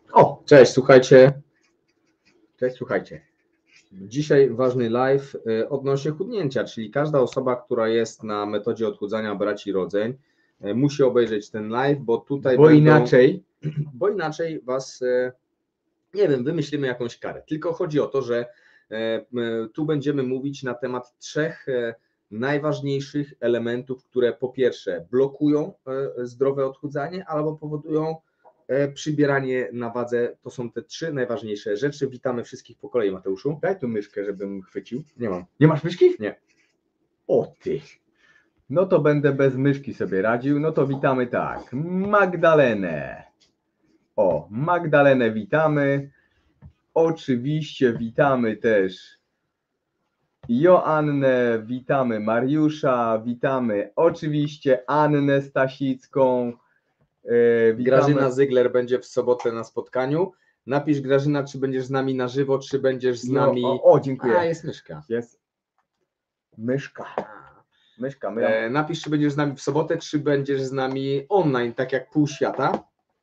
O, cześć, słuchajcie. Cześć, słuchajcie. Dzisiaj ważny live odnośnie chudnięcia, czyli każda osoba, która jest na metodzie odchudzania braci rodzeń, musi obejrzeć ten live, bo tutaj bo inaczej was, nie wiem, wymyślimy jakąś karę. Tylko chodzi o to, że tu będziemy mówić na temat trzech najważniejszych elementów, które po pierwsze blokują zdrowe odchudzanie albo powodują przybieranie na wadze. To są te trzy najważniejsze rzeczy. Witamy wszystkich po kolei, Mateuszu. Daj tu myszkę, żebym chwycił. Nie mam. Nie masz myszki? Nie. O ty. No to będę bez myszki sobie radził. No to witamy tak. Magdalenę. O, Magdalenę witamy. Oczywiście witamy też Joannę, witamy Mariusza, witamy oczywiście Annę Stasicką. Witamy. Grażyna Zygler będzie w sobotę na spotkaniu. Napisz, Grażyna, czy będziesz z nami na żywo, czy będziesz z nami... O, dziękuję. A, jest myszka. Jest myszka. Myszka. Napisz, czy będziesz z nami w sobotę, czy będziesz z nami online, tak jak pół świata.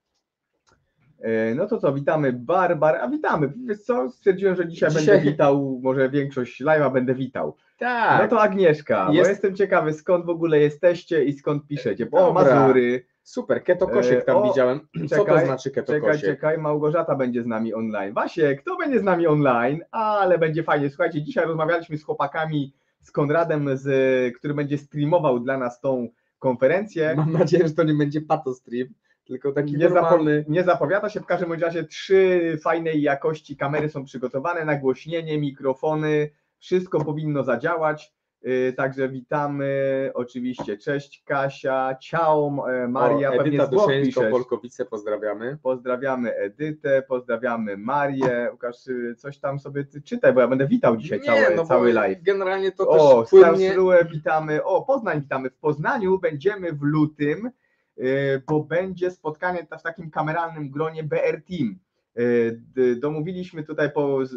No to co, witamy Barbara, witamy. Wiesz co, stwierdziłem, że dzisiaj będę witał, może większość live'a będę witał. Tak. No to Agnieszka, bo jestem ciekawy, skąd w ogóle jesteście i skąd piszecie. O, Mazury. Super, Keto Kosiek tam widziałem. Co to znaczy Keto Kosiek? Czekaj, Małgorzata będzie z nami online. Wasiek, kto będzie z nami online? Ale będzie fajnie. Słuchajcie, dzisiaj rozmawialiśmy z chłopakami, z Konradem, który będzie streamował dla nas tą konferencję. Mam nadzieję, że to nie będzie patostream, tylko taki normalny. Nie zapowiada się, w każdym razie 3 fajnej jakości kamery są przygotowane, nagłośnienie, mikrofony, wszystko powinno zadziałać, także witamy, oczywiście, cześć Kasia, ciao Maria, Edyta Duszeńsko-Polkowice, pozdrawiamy. Pozdrawiamy Edytę, pozdrawiamy Marię. Łukasz, coś tam sobie czytaj, bo ja będę witał dzisiaj cały live. Generalnie to też płynnie. Witamy, Poznań witamy, w Poznaniu będziemy w lutym, bo będzie spotkanie w takim kameralnym gronie BR Team. Domówiliśmy tutaj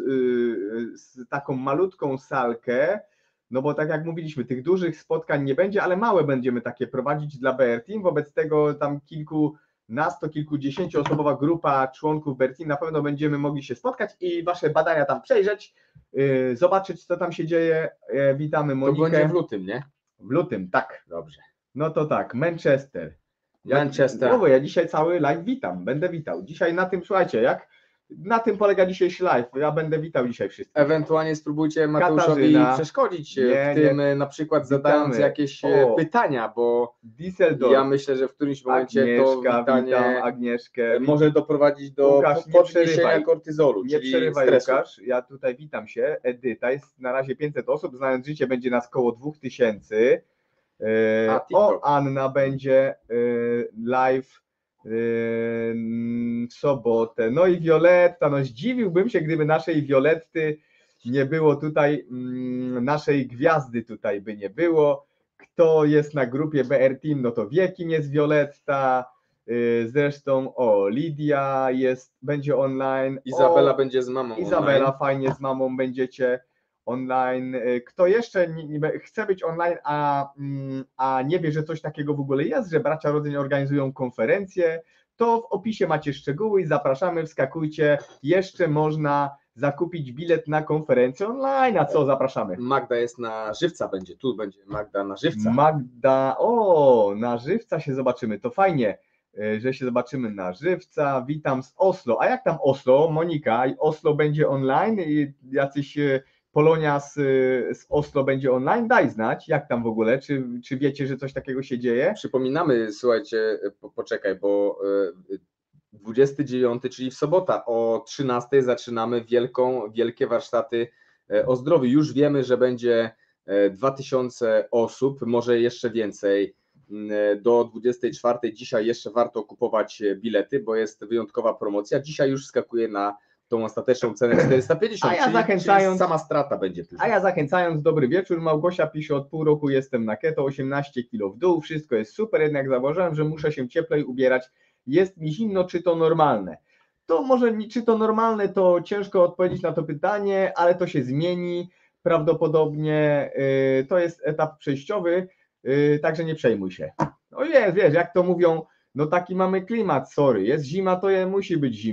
taką malutką salkę, no bo tak jak mówiliśmy, tych dużych spotkań nie będzie, ale małe będziemy takie prowadzić dla BR Team, wobec tego tam kilkudziesięcioosobowa grupa członków BR Team na pewno będziemy mogli się spotkać i wasze badania tam przejrzeć, zobaczyć co tam się dzieje. Witamy Monikę. To będzie w lutym, nie? W lutym, tak. Dobrze. No to tak, Manchester. Ja dzisiaj cały live witam, będę witał. Dzisiaj na tym, słuchajcie, na tym polega dzisiejszy live. Ja będę witał dzisiaj wszystkich. Ewentualnie spróbujcie Mateuszowi przeszkodzić w tym, na przykład zadając jakieś pytania, bo ja myślę, że w którymś momencie to pytanie Agnieszkę może doprowadzić do podniesienia kortyzolu, nie przerywaj, stresu. Łukasz, ja tutaj witam się. Edyta, jest na razie 500 osób, znając życie będzie nas koło 2000. Anna będzie live w sobotę. No i Violetta, no zdziwiłbym się, gdyby naszej Violetty nie było tutaj, naszej gwiazdy tutaj by nie było. Kto jest na grupie BR Team, no to wie, kim jest Violetta. Zresztą Lidia będzie online. Izabela będzie z mamą Izabela online. Fajnie z mamą będziecie online. Kto jeszcze chce być online, a nie wie, że coś takiego w ogóle jest, że bracia rodzeń organizują konferencję, to w opisie macie szczegóły i zapraszamy, wskakujcie. Jeszcze można zakupić bilet na konferencję online. A co, zapraszamy? Magda jest na żywca, tu będzie Magda na żywca. Magda, na żywca się zobaczymy, to fajnie, że się zobaczymy na żywca. Witam z Oslo. A jak tam Oslo, Monika? Oslo będzie online? Jacyś Polonia z Oslo będzie online? Daj znać, jak tam w ogóle, czy wiecie, że coś takiego się dzieje? Przypominamy, słuchajcie, poczekaj, bo 29, czyli w sobota o 13 zaczynamy wielkie warsztaty o zdrowiu. Już wiemy, że będzie 2000 osób, może jeszcze więcej. Do 24 dzisiaj jeszcze warto kupować bilety, bo jest wyjątkowa promocja. Dzisiaj już skakuje na tą ostateczną cenę 450, czyli sama strata będzie. A ja zachęcając, dobry wieczór, Małgosia pisze, od pół roku jestem na keto, 18 kg w dół, wszystko jest super, jednak zauważyłem, że muszę się cieplej ubierać, jest mi zimno, czy to normalne? To może, czy to normalne, to ciężko odpowiedzieć na to pytanie, ale to się zmieni, prawdopodobnie to jest etap przejściowy, także nie przejmuj się. No wiesz, jak to mówią, no taki mamy klimat, sorry, jest zima, to musi być zimno.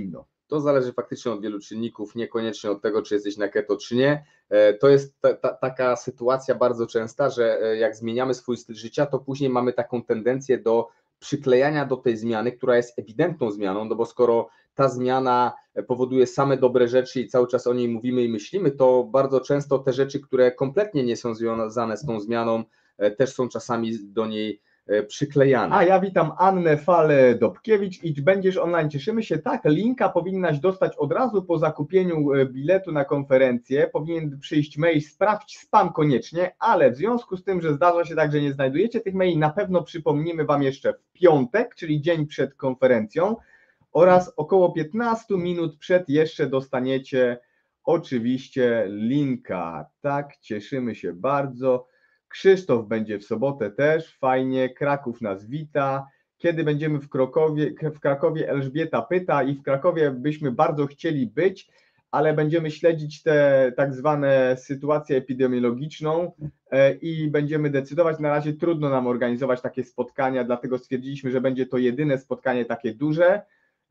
To zależy faktycznie od wielu czynników, niekoniecznie od tego, czy jesteś na keto, czy nie. To jest taka sytuacja bardzo częsta, że jak zmieniamy swój styl życia, to później mamy taką tendencję do przyklejania do tej zmiany, która jest ewidentną zmianą, no bo skoro ta zmiana powoduje same dobre rzeczy i cały czas o niej mówimy i myślimy, to bardzo często te rzeczy, które kompletnie nie są związane z tą zmianą, też są czasami do niej przyklejane. A ja witam Annę Fale-Dobkiewicz i będziesz online. Cieszymy się. Tak, linka powinnaś dostać od razu po zakupieniu biletu na konferencję. Powinien przyjść mail, sprawdź spam koniecznie, ale w związku z tym, że zdarza się tak, że nie znajdujecie tych maili, na pewno przypomnimy Wam jeszcze w piątek, czyli dzień przed konferencją oraz około 15 minut przed jeszcze dostaniecie oczywiście linka. Tak, cieszymy się bardzo. Krzysztof będzie w sobotę też, fajnie, Kraków nas wita. Kiedy będziemy w Krakowie Elżbieta pyta i w Krakowie byśmy bardzo chcieli być, ale będziemy śledzić tę tak zwane sytuację epidemiologiczną i będziemy decydować. Na razie trudno nam organizować takie spotkania, dlatego stwierdziliśmy, że będzie to jedyne spotkanie takie duże.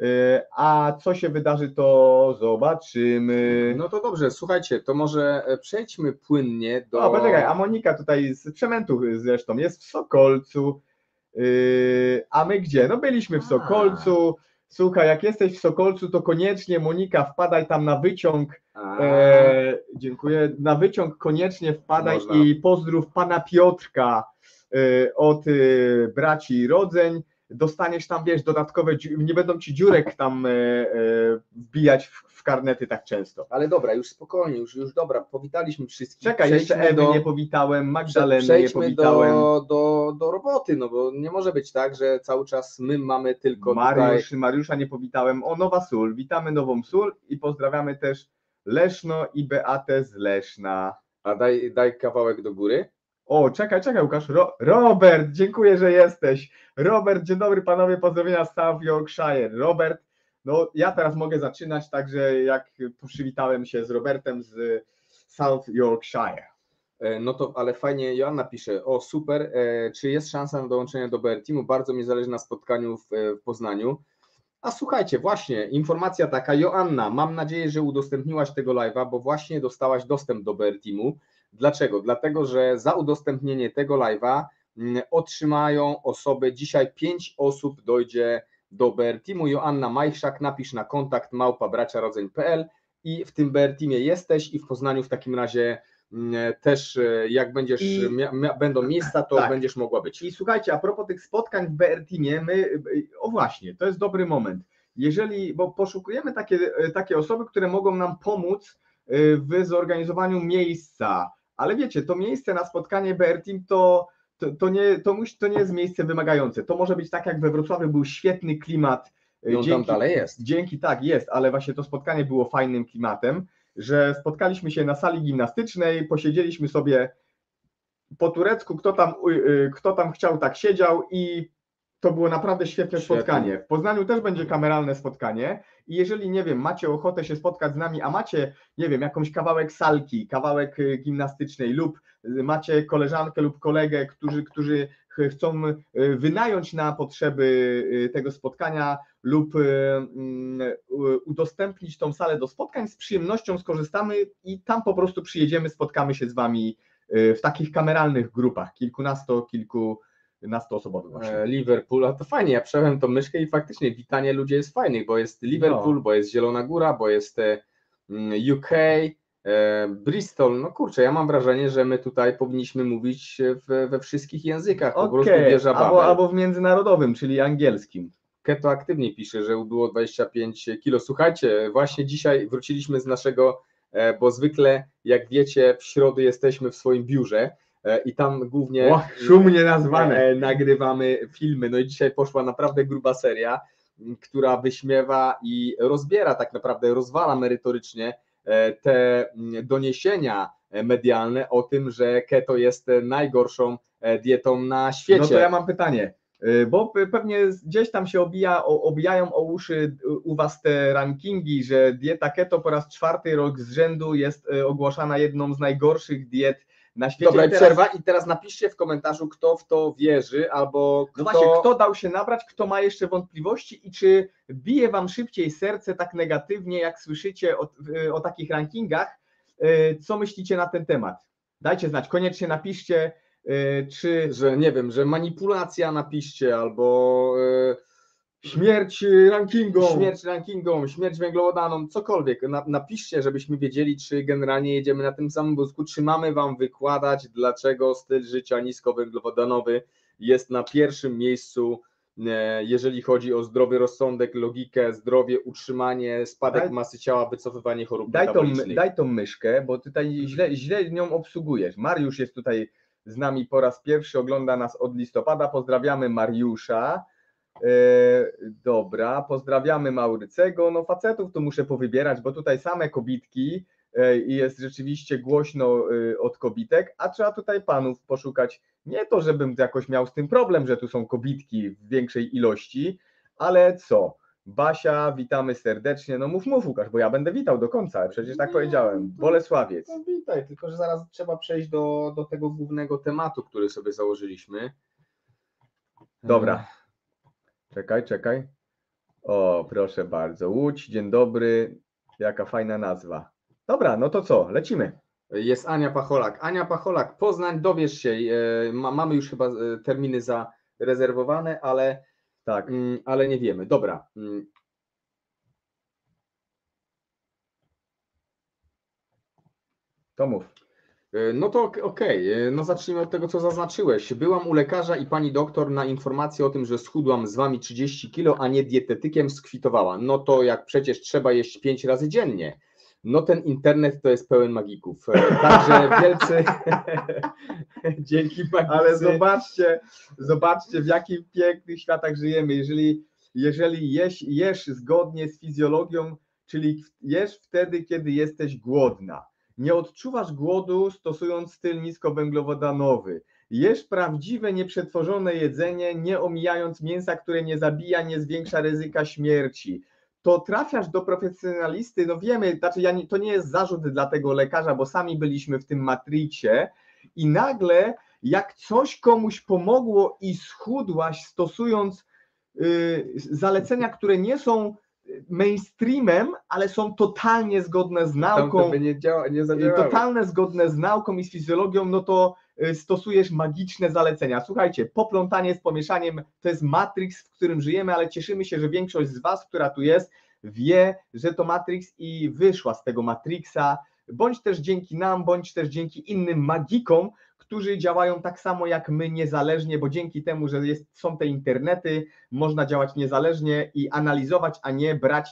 A co się wydarzy, to zobaczymy. No to dobrze, słuchajcie, to może przejdźmy płynnie do... O, poczekaj, a Monika tutaj z Przemętu zresztą jest w Sokolcu, a my gdzie? No byliśmy w Sokolcu. Słuchaj, jak jesteś w Sokolcu, to koniecznie, Monika, wpadaj tam na wyciąg. Dziękuję. Na wyciąg koniecznie wpadaj. Można. I pozdrów pana Piotrka od braci Rodzeń. Dostaniesz tam, wiesz, dodatkowe, nie będą ci dziurek tam wbijać w karnety tak często. Ale dobra, już spokojnie, już dobra, powitaliśmy wszystkich. Czekaj, jeszcze Ewy nie powitałem, Magdalenę nie powitałem. do roboty, no bo nie może być tak, że cały czas my mamy tylko Mariusza nie powitałem. O, Nowa Sól, witamy Nową Sól i pozdrawiamy też Leszno i Beatę z Leszna. A daj kawałek do góry. O, czekaj, Łukasz. Robert, dziękuję, że jesteś. Robert, dzień dobry panowie, pozdrowienia z South Yorkshire. Robert, no ja teraz mogę zaczynać, także jak przywitałem się z Robertem z South Yorkshire. No to, ale fajnie, Joanna pisze, o super, czy jest szansa na dołączenie do BR Teamu? Bardzo mi zależy na spotkaniu w Poznaniu. A słuchajcie, właśnie, informacja taka, Joanna, mam nadzieję, że udostępniłaś tego live'a, bo właśnie dostałaś dostęp do BR Teamu. Dlaczego? Dlatego, że za udostępnienie tego live'a otrzymają osoby, dzisiaj 5 osób dojdzie do BR Teamu. Joanna Majchrzak, napisz na kontakt @braciarodzeń.pl i w tym BR Teamie jesteś i w Poznaniu w takim razie też jak będziesz, będą miejsca, to tak, będziesz mogła być. I słuchajcie, a propos tych spotkań w BR Teamie, o właśnie, to jest dobry moment. Bo poszukujemy takie osoby, które mogą nam pomóc w zorganizowaniu miejsca, ale wiecie, to miejsce na spotkanie BR Team to nie jest miejsce wymagające. To może być tak, jak we Wrocławiu był świetny klimat. No tam dalej jest. Tak jest, ale właśnie to spotkanie było fajnym klimatem, że spotkaliśmy się na sali gimnastycznej, posiedzieliśmy sobie po turecku, kto tam chciał, tak siedział i to było naprawdę świetne spotkanie. W Poznaniu też będzie kameralne spotkanie i jeżeli, nie wiem, macie ochotę się spotkać z nami, a macie, nie wiem, jakąś kawałek salki, kawałek gimnastycznej lub macie koleżankę lub kolegę, którzy chcą wynająć na potrzeby tego spotkania lub udostępnić tą salę do spotkań, z przyjemnością skorzystamy i tam po prostu przyjedziemy, spotkamy się z wami w takich kameralnych grupach, kilkunastoosobowych właśnie. Liverpool, a to fajnie, ja przejąłem tą myszkę i faktycznie witanie ludzi jest fajnych, bo jest Liverpool, bo jest Zielona Góra, bo jest UK, Bristol, no kurczę, ja mam wrażenie, że my tutaj powinniśmy mówić we wszystkich językach, po prostu wieża Babel. Albo w międzynarodowym, czyli angielskim. Keto aktywnie pisze, że było 25 kilo. Słuchajcie, właśnie dzisiaj wróciliśmy z naszego, bo zwykle, jak wiecie, w środę jesteśmy w swoim biurze i tam głównie szumnie nazwane nagrywamy filmy. No i dzisiaj poszła naprawdę gruba seria, która wyśmiewa i rozbiera, tak naprawdę rozwala merytorycznie te doniesienia medialne o tym, że keto jest najgorszą dietą na świecie. No to ja mam pytanie, bo pewnie gdzieś tam się obijają o uszy u was te rankingi, że dieta keto po raz 4. rok z rzędu jest ogłaszana jedną z najgorszych diet na świecie. Dobra, i teraz, przerwa i teraz napiszcie w komentarzu, kto w to wierzy, albo no właśnie, kto dał się nabrać, kto ma jeszcze wątpliwości i czy bije wam szybciej serce tak negatywnie, jak słyszycie o takich rankingach, co myślicie na ten temat? Dajcie znać, koniecznie napiszcie, czy że nie wiem, że manipulacja napiszcie, albo śmierć rankingom. śmierć węglowodanom, cokolwiek. Napiszcie, żebyśmy wiedzieli, czy generalnie jedziemy na tym samym wózku, czy mamy wam wykładać, dlaczego styl życia niskowęglowodanowy jest na pierwszym miejscu, jeżeli chodzi o zdrowy rozsądek, logikę, zdrowie, utrzymanie, spadek masy ciała, wycofywanie chorób metabolicznych. Daj tą myszkę, bo tutaj źle nią obsługujesz. Mariusz jest tutaj z nami po raz pierwszy, ogląda nas od listopada. Pozdrawiamy Mariusza. Dobra, pozdrawiamy Maurycego. No facetów tu muszę powybierać, bo tutaj same kobitki i jest rzeczywiście głośno od kobitek, a trzeba tutaj panów poszukać. Nie to, żebym jakoś miał z tym problem, że tu są kobitki w większej ilości, ale co? Basia, witamy serdecznie. No mów Łukasz, bo ja będę witał do końca, przecież tak powiedziałem. Bolesławiec. No witaj, tylko że zaraz trzeba przejść do tego głównego tematu, który sobie założyliśmy. Dobra. Czekaj. O, proszę bardzo. Łódź, dzień dobry. Jaka fajna nazwa. Dobra, no to co? Lecimy. Jest Ania Pacholak. Ania Pacholak, Poznań, dowiesz się. Mamy już chyba terminy zarezerwowane, ale tak, ale nie wiemy. Dobra. To mów. No to okej. No zacznijmy od tego, co zaznaczyłeś. Byłam u lekarza i pani doktor na informację o tym, że schudłam z wami 30 kilo, a nie dietetykiem, skwitowała. No to jak przecież trzeba jeść 5 razy dziennie. No ten internet to jest pełen magików. Także wielcy dzięki magicy. Ale zobaczcie w jakim pięknych światach żyjemy. Jeżeli jesz zgodnie z fizjologią, czyli jesz wtedy, kiedy jesteś głodna. Nie odczuwasz głodu stosując styl niskowęglowodanowy. Jesz prawdziwe, nieprzetworzone jedzenie, nie omijając mięsa, które nie zabija, nie zwiększa ryzyka śmierci. To trafiasz do profesjonalisty, no wiemy, znaczy to nie jest zarzut dla tego lekarza, bo sami byliśmy w tym matrixie i nagle jak coś komuś pomogło i schudłaś stosując zalecenia, które nie są mainstreamem, ale są totalnie zgodne z nauką, totalnie zgodne z nauką i z fizjologią, no to stosujesz magiczne zalecenia. Słuchajcie, poplątanie z pomieszaniem to jest Matrix, w którym żyjemy, ale cieszymy się, że większość z was, która tu jest, wie, że to Matrix i wyszła z tego Matrixa, bądź też dzięki nam, bądź też dzięki innym magikom, którzy działają tak samo jak my niezależnie, bo dzięki temu, że są te internety, można działać niezależnie i analizować, a nie brać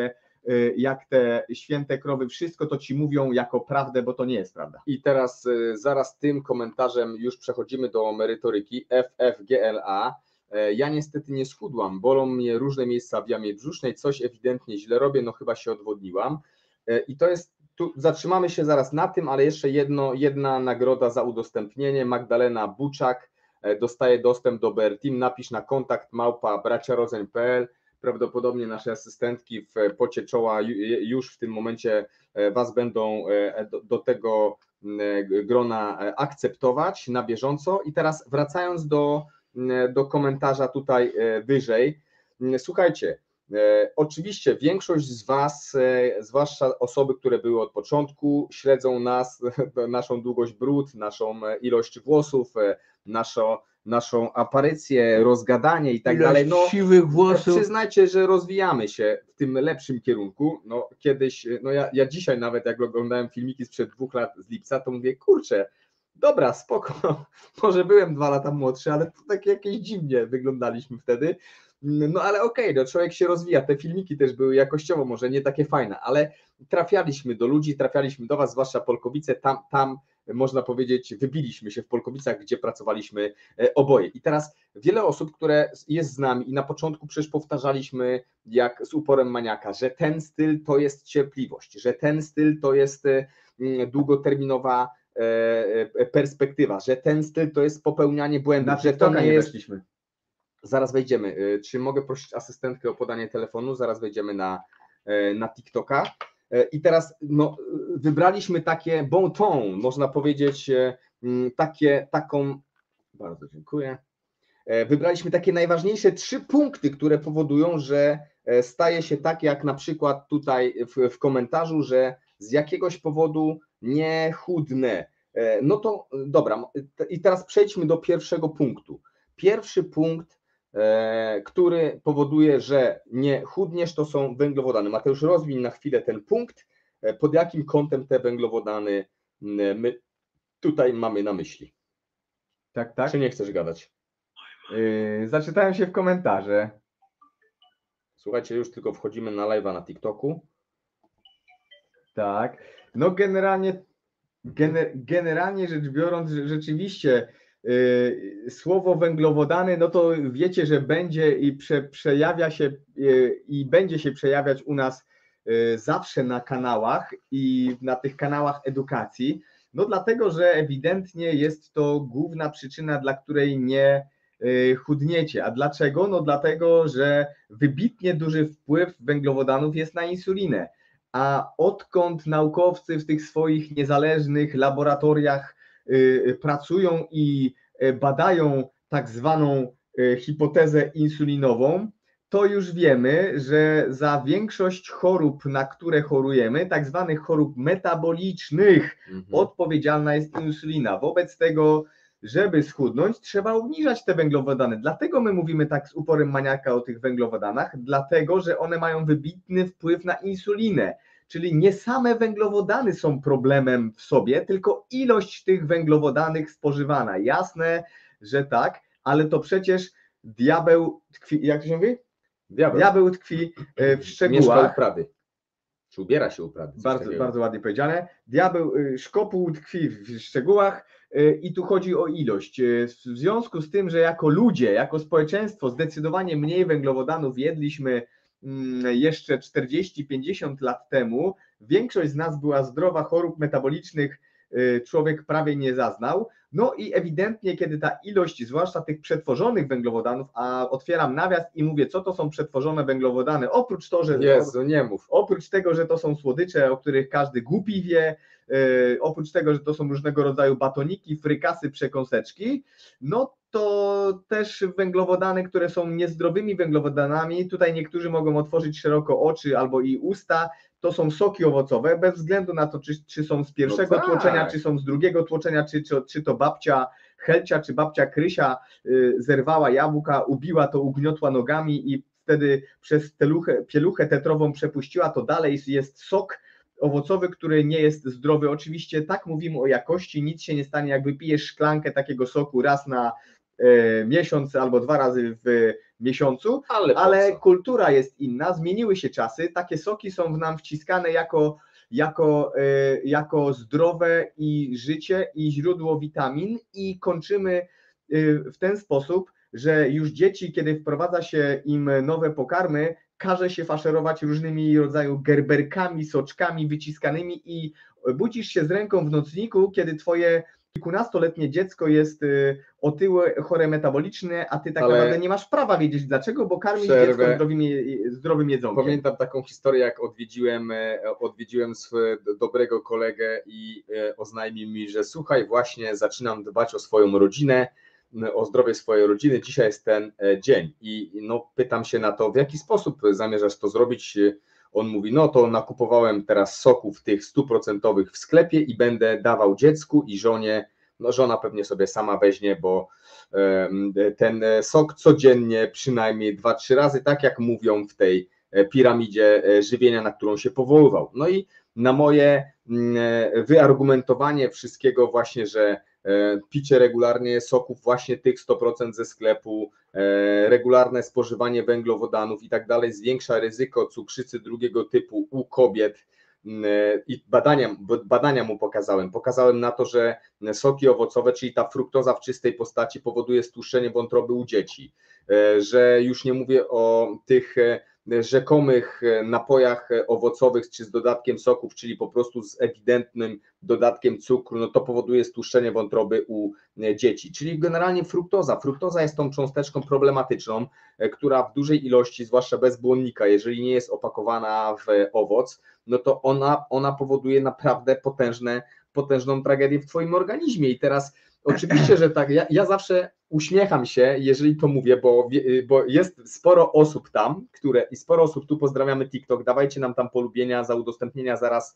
jak te święte krowy, wszystko to ci mówią jako prawdę, bo to nie jest prawda. I teraz zaraz tym komentarzem już przechodzimy do merytoryki. FFGLA. Ja niestety nie schudłam, bolą mnie różne miejsca w jamie brzusznej, coś ewidentnie źle robię, no chyba się odwodniłam. I to jest, tu zatrzymamy się zaraz na tym, ale jeszcze jedna nagroda za udostępnienie. Magdalena Buczak dostaje dostęp do BR Team. Napisz na kontakt @braciarodzeń.pl. Prawdopodobnie nasze asystentki w pocie czoła już w tym momencie was będą do tego grona akceptować na bieżąco. I teraz wracając do komentarza tutaj wyżej. Słuchajcie, oczywiście większość z was, zwłaszcza osoby, które były od początku, śledzą nas, naszą długość brud, naszą ilość włosów, naszą aparycję, rozgadanie i tak dalej. No, siwych włosów. Przyznajcie, że rozwijamy się w tym lepszym kierunku. No kiedyś, no ja dzisiaj nawet jak oglądałem filmiki sprzed 2 lat z lipca, to mówię, kurczę, dobra, spoko, może byłem 2 lata młodszy, ale to tak jakieś dziwnie wyglądaliśmy wtedy. No ale okej, no człowiek się rozwija, te filmiki też były jakościowo może nie takie fajne, ale trafialiśmy do ludzi, trafialiśmy do was, zwłaszcza Polkowice, tam można powiedzieć, wybiliśmy się w Polkowicach, gdzie pracowaliśmy oboje. I teraz wiele osób, które jest z nami i na początku przecież powtarzaliśmy jak z uporem maniaka, że ten styl to jest cierpliwość, że ten styl to jest długoterminowa perspektywa, że ten styl to jest popełnianie błędów, że to nie jest... Zaraz wejdziemy. Czy mogę prosić asystentkę o podanie telefonu? Zaraz wejdziemy na TikToka. I teraz no, wybraliśmy takie bon ton, można powiedzieć, bardzo dziękuję. Wybraliśmy takie najważniejsze 3 punkty, które powodują, że staje się tak, jak na przykład tutaj w komentarzu, że z jakiegoś powodu nie chudnę. No to dobra, i teraz przejdźmy do pierwszego punktu. Pierwszy punkt, który powoduje, że nie chudniesz, to są węglowodany. Mateusz, rozwiń na chwilę ten punkt, pod jakim kątem te węglowodany my tutaj mamy na myśli. Tak, tak. Czy nie chcesz gadać? Zaczytałem się w komentarze. Słuchajcie, już tylko wchodzimy na live'a na TikToku. Tak. No generalnie rzecz biorąc, rzeczywiście słowo węglowodany, no to wiecie, że będzie i przejawia się i będzie się przejawiać u nas zawsze na kanałach i na tych kanałach edukacji. No dlatego, że ewidentnie jest to główna przyczyna, dla której nie chudniecie. A dlaczego? No dlatego, że wybitnie duży wpływ węglowodanów jest na insulinę. A odkąd naukowcy w tych swoich niezależnych laboratoriach pracują i badają tak zwaną hipotezę insulinową, to już wiemy, że za większość chorób, na które chorujemy, tak zwanych chorób metabolicznych, odpowiedzialna jest insulina. Wobec tego, żeby schudnąć, trzeba obniżać te węglowodany. Dlatego my mówimy tak z uporem maniaka o tych węglowodanach, dlatego, że one mają wybitny wpływ na insulinę. Czyli nie same węglowodany są problemem w sobie, tylko ilość tych węglowodanych spożywana. Jasne, że tak, ale to przecież diabeł tkwi, jak to się mówi? Diabeł tkwi w szczegółach. Mieszka u Prady. Czy ubiera się u Prady? Bardzo ładnie powiedziane. Diabeł, szkopuł tkwi w szczegółach i tu chodzi o ilość. W związku z tym, że jako ludzie, jako społeczeństwo zdecydowanie mniej węglowodanów jedliśmy jeszcze 40-50 lat temu, większość z nas była zdrowa, chorób metabolicznych człowiek prawie nie zaznał. No i ewidentnie, kiedy ta ilość, zwłaszcza tych przetworzonych węglowodanów, a otwieram nawias i mówię, co to są przetworzone węglowodany, oprócz to, że nie mów. Oprócz tego, że to są słodycze, o których każdy głupi wie, oprócz tego, że to są różnego rodzaju batoniki, frykasy, przekąseczki, no to też węglowodany, które są niezdrowymi węglowodanami, tutaj niektórzy mogą otworzyć szeroko oczy albo i usta, to są soki owocowe, bez względu na to, czy są z pierwszego tłoczenia, czy są z drugiego tłoczenia, czy to babcia Helcia, czy babcia Krysia zerwała jabłka, ubiła to, ugniotła nogami i wtedy przez pieluchę tetrową przepuściła to dalej, jest sok owocowy, który nie jest zdrowy. Oczywiście tak mówimy o jakości, nic się nie stanie, jak wypijesz szklankę takiego soku raz na miesiąc albo 2 razy w miesiącu, ale kultura jest inna, zmieniły się czasy, takie soki są w nam wciskane jako zdrowe i życie i źródło witamin i kończymy w ten sposób, że już dzieci, kiedy wprowadza się im nowe pokarmy, każe się faszerować różnymi rodzaju gerberkami, soczkami wyciskanymi i budzisz się z ręką w nocniku, kiedy twoje kilkunastoletnie dziecko jest otyłe, chore metabolicznie, a ty tak naprawdę nie masz prawa wiedzieć dlaczego, bo karmisz dziecko zdrowym jedzonkiem. Pamiętam taką historię, jak odwiedziłem swojego dobrego kolegę i oznajmił mi, że słuchaj, właśnie zaczynam dbać o swoją rodzinę, o zdrowie swojej rodziny, dzisiaj jest ten dzień i no, pytam się na to, w jaki sposób zamierzasz to zrobić. On mówi, no to nakupowałem teraz soków tych 100% w sklepie i będę dawał dziecku i żonie, no żona pewnie sobie sama weźmie, bo ten sok codziennie przynajmniej 2-3 razy, tak jak mówią w tej piramidzie żywienia, na którą się powoływał. No i na moje wyargumentowanie wszystkiego właśnie, że picie regularnie soków właśnie tych 100% ze sklepu, regularne spożywanie węglowodanów i tak dalej zwiększa ryzyko cukrzycy drugiego typu u kobiet i badania mu pokazałem na to, że soki owocowe, czyli ta fruktoza w czystej postaci powoduje stłuszczenie wątroby u dzieci, że już nie mówię o tych rzekomych napojach owocowych czy z dodatkiem soków, czyli po prostu z ewidentnym dodatkiem cukru, no to powoduje stłuszczenie wątroby u dzieci, czyli generalnie fruktoza jest tą cząsteczką problematyczną, która w dużej ilości, zwłaszcza bez błonnika, jeżeli nie jest opakowana w owoc, no to ona powoduje naprawdę potężne potężną tragedię w twoim organizmie. I teraz oczywiście, że tak, ja zawsze uśmiecham się, jeżeli to mówię, bo jest sporo osób tam, i sporo osób, tu pozdrawiamy TikTok, dawajcie nam tam polubienia, za udostępnienia zaraz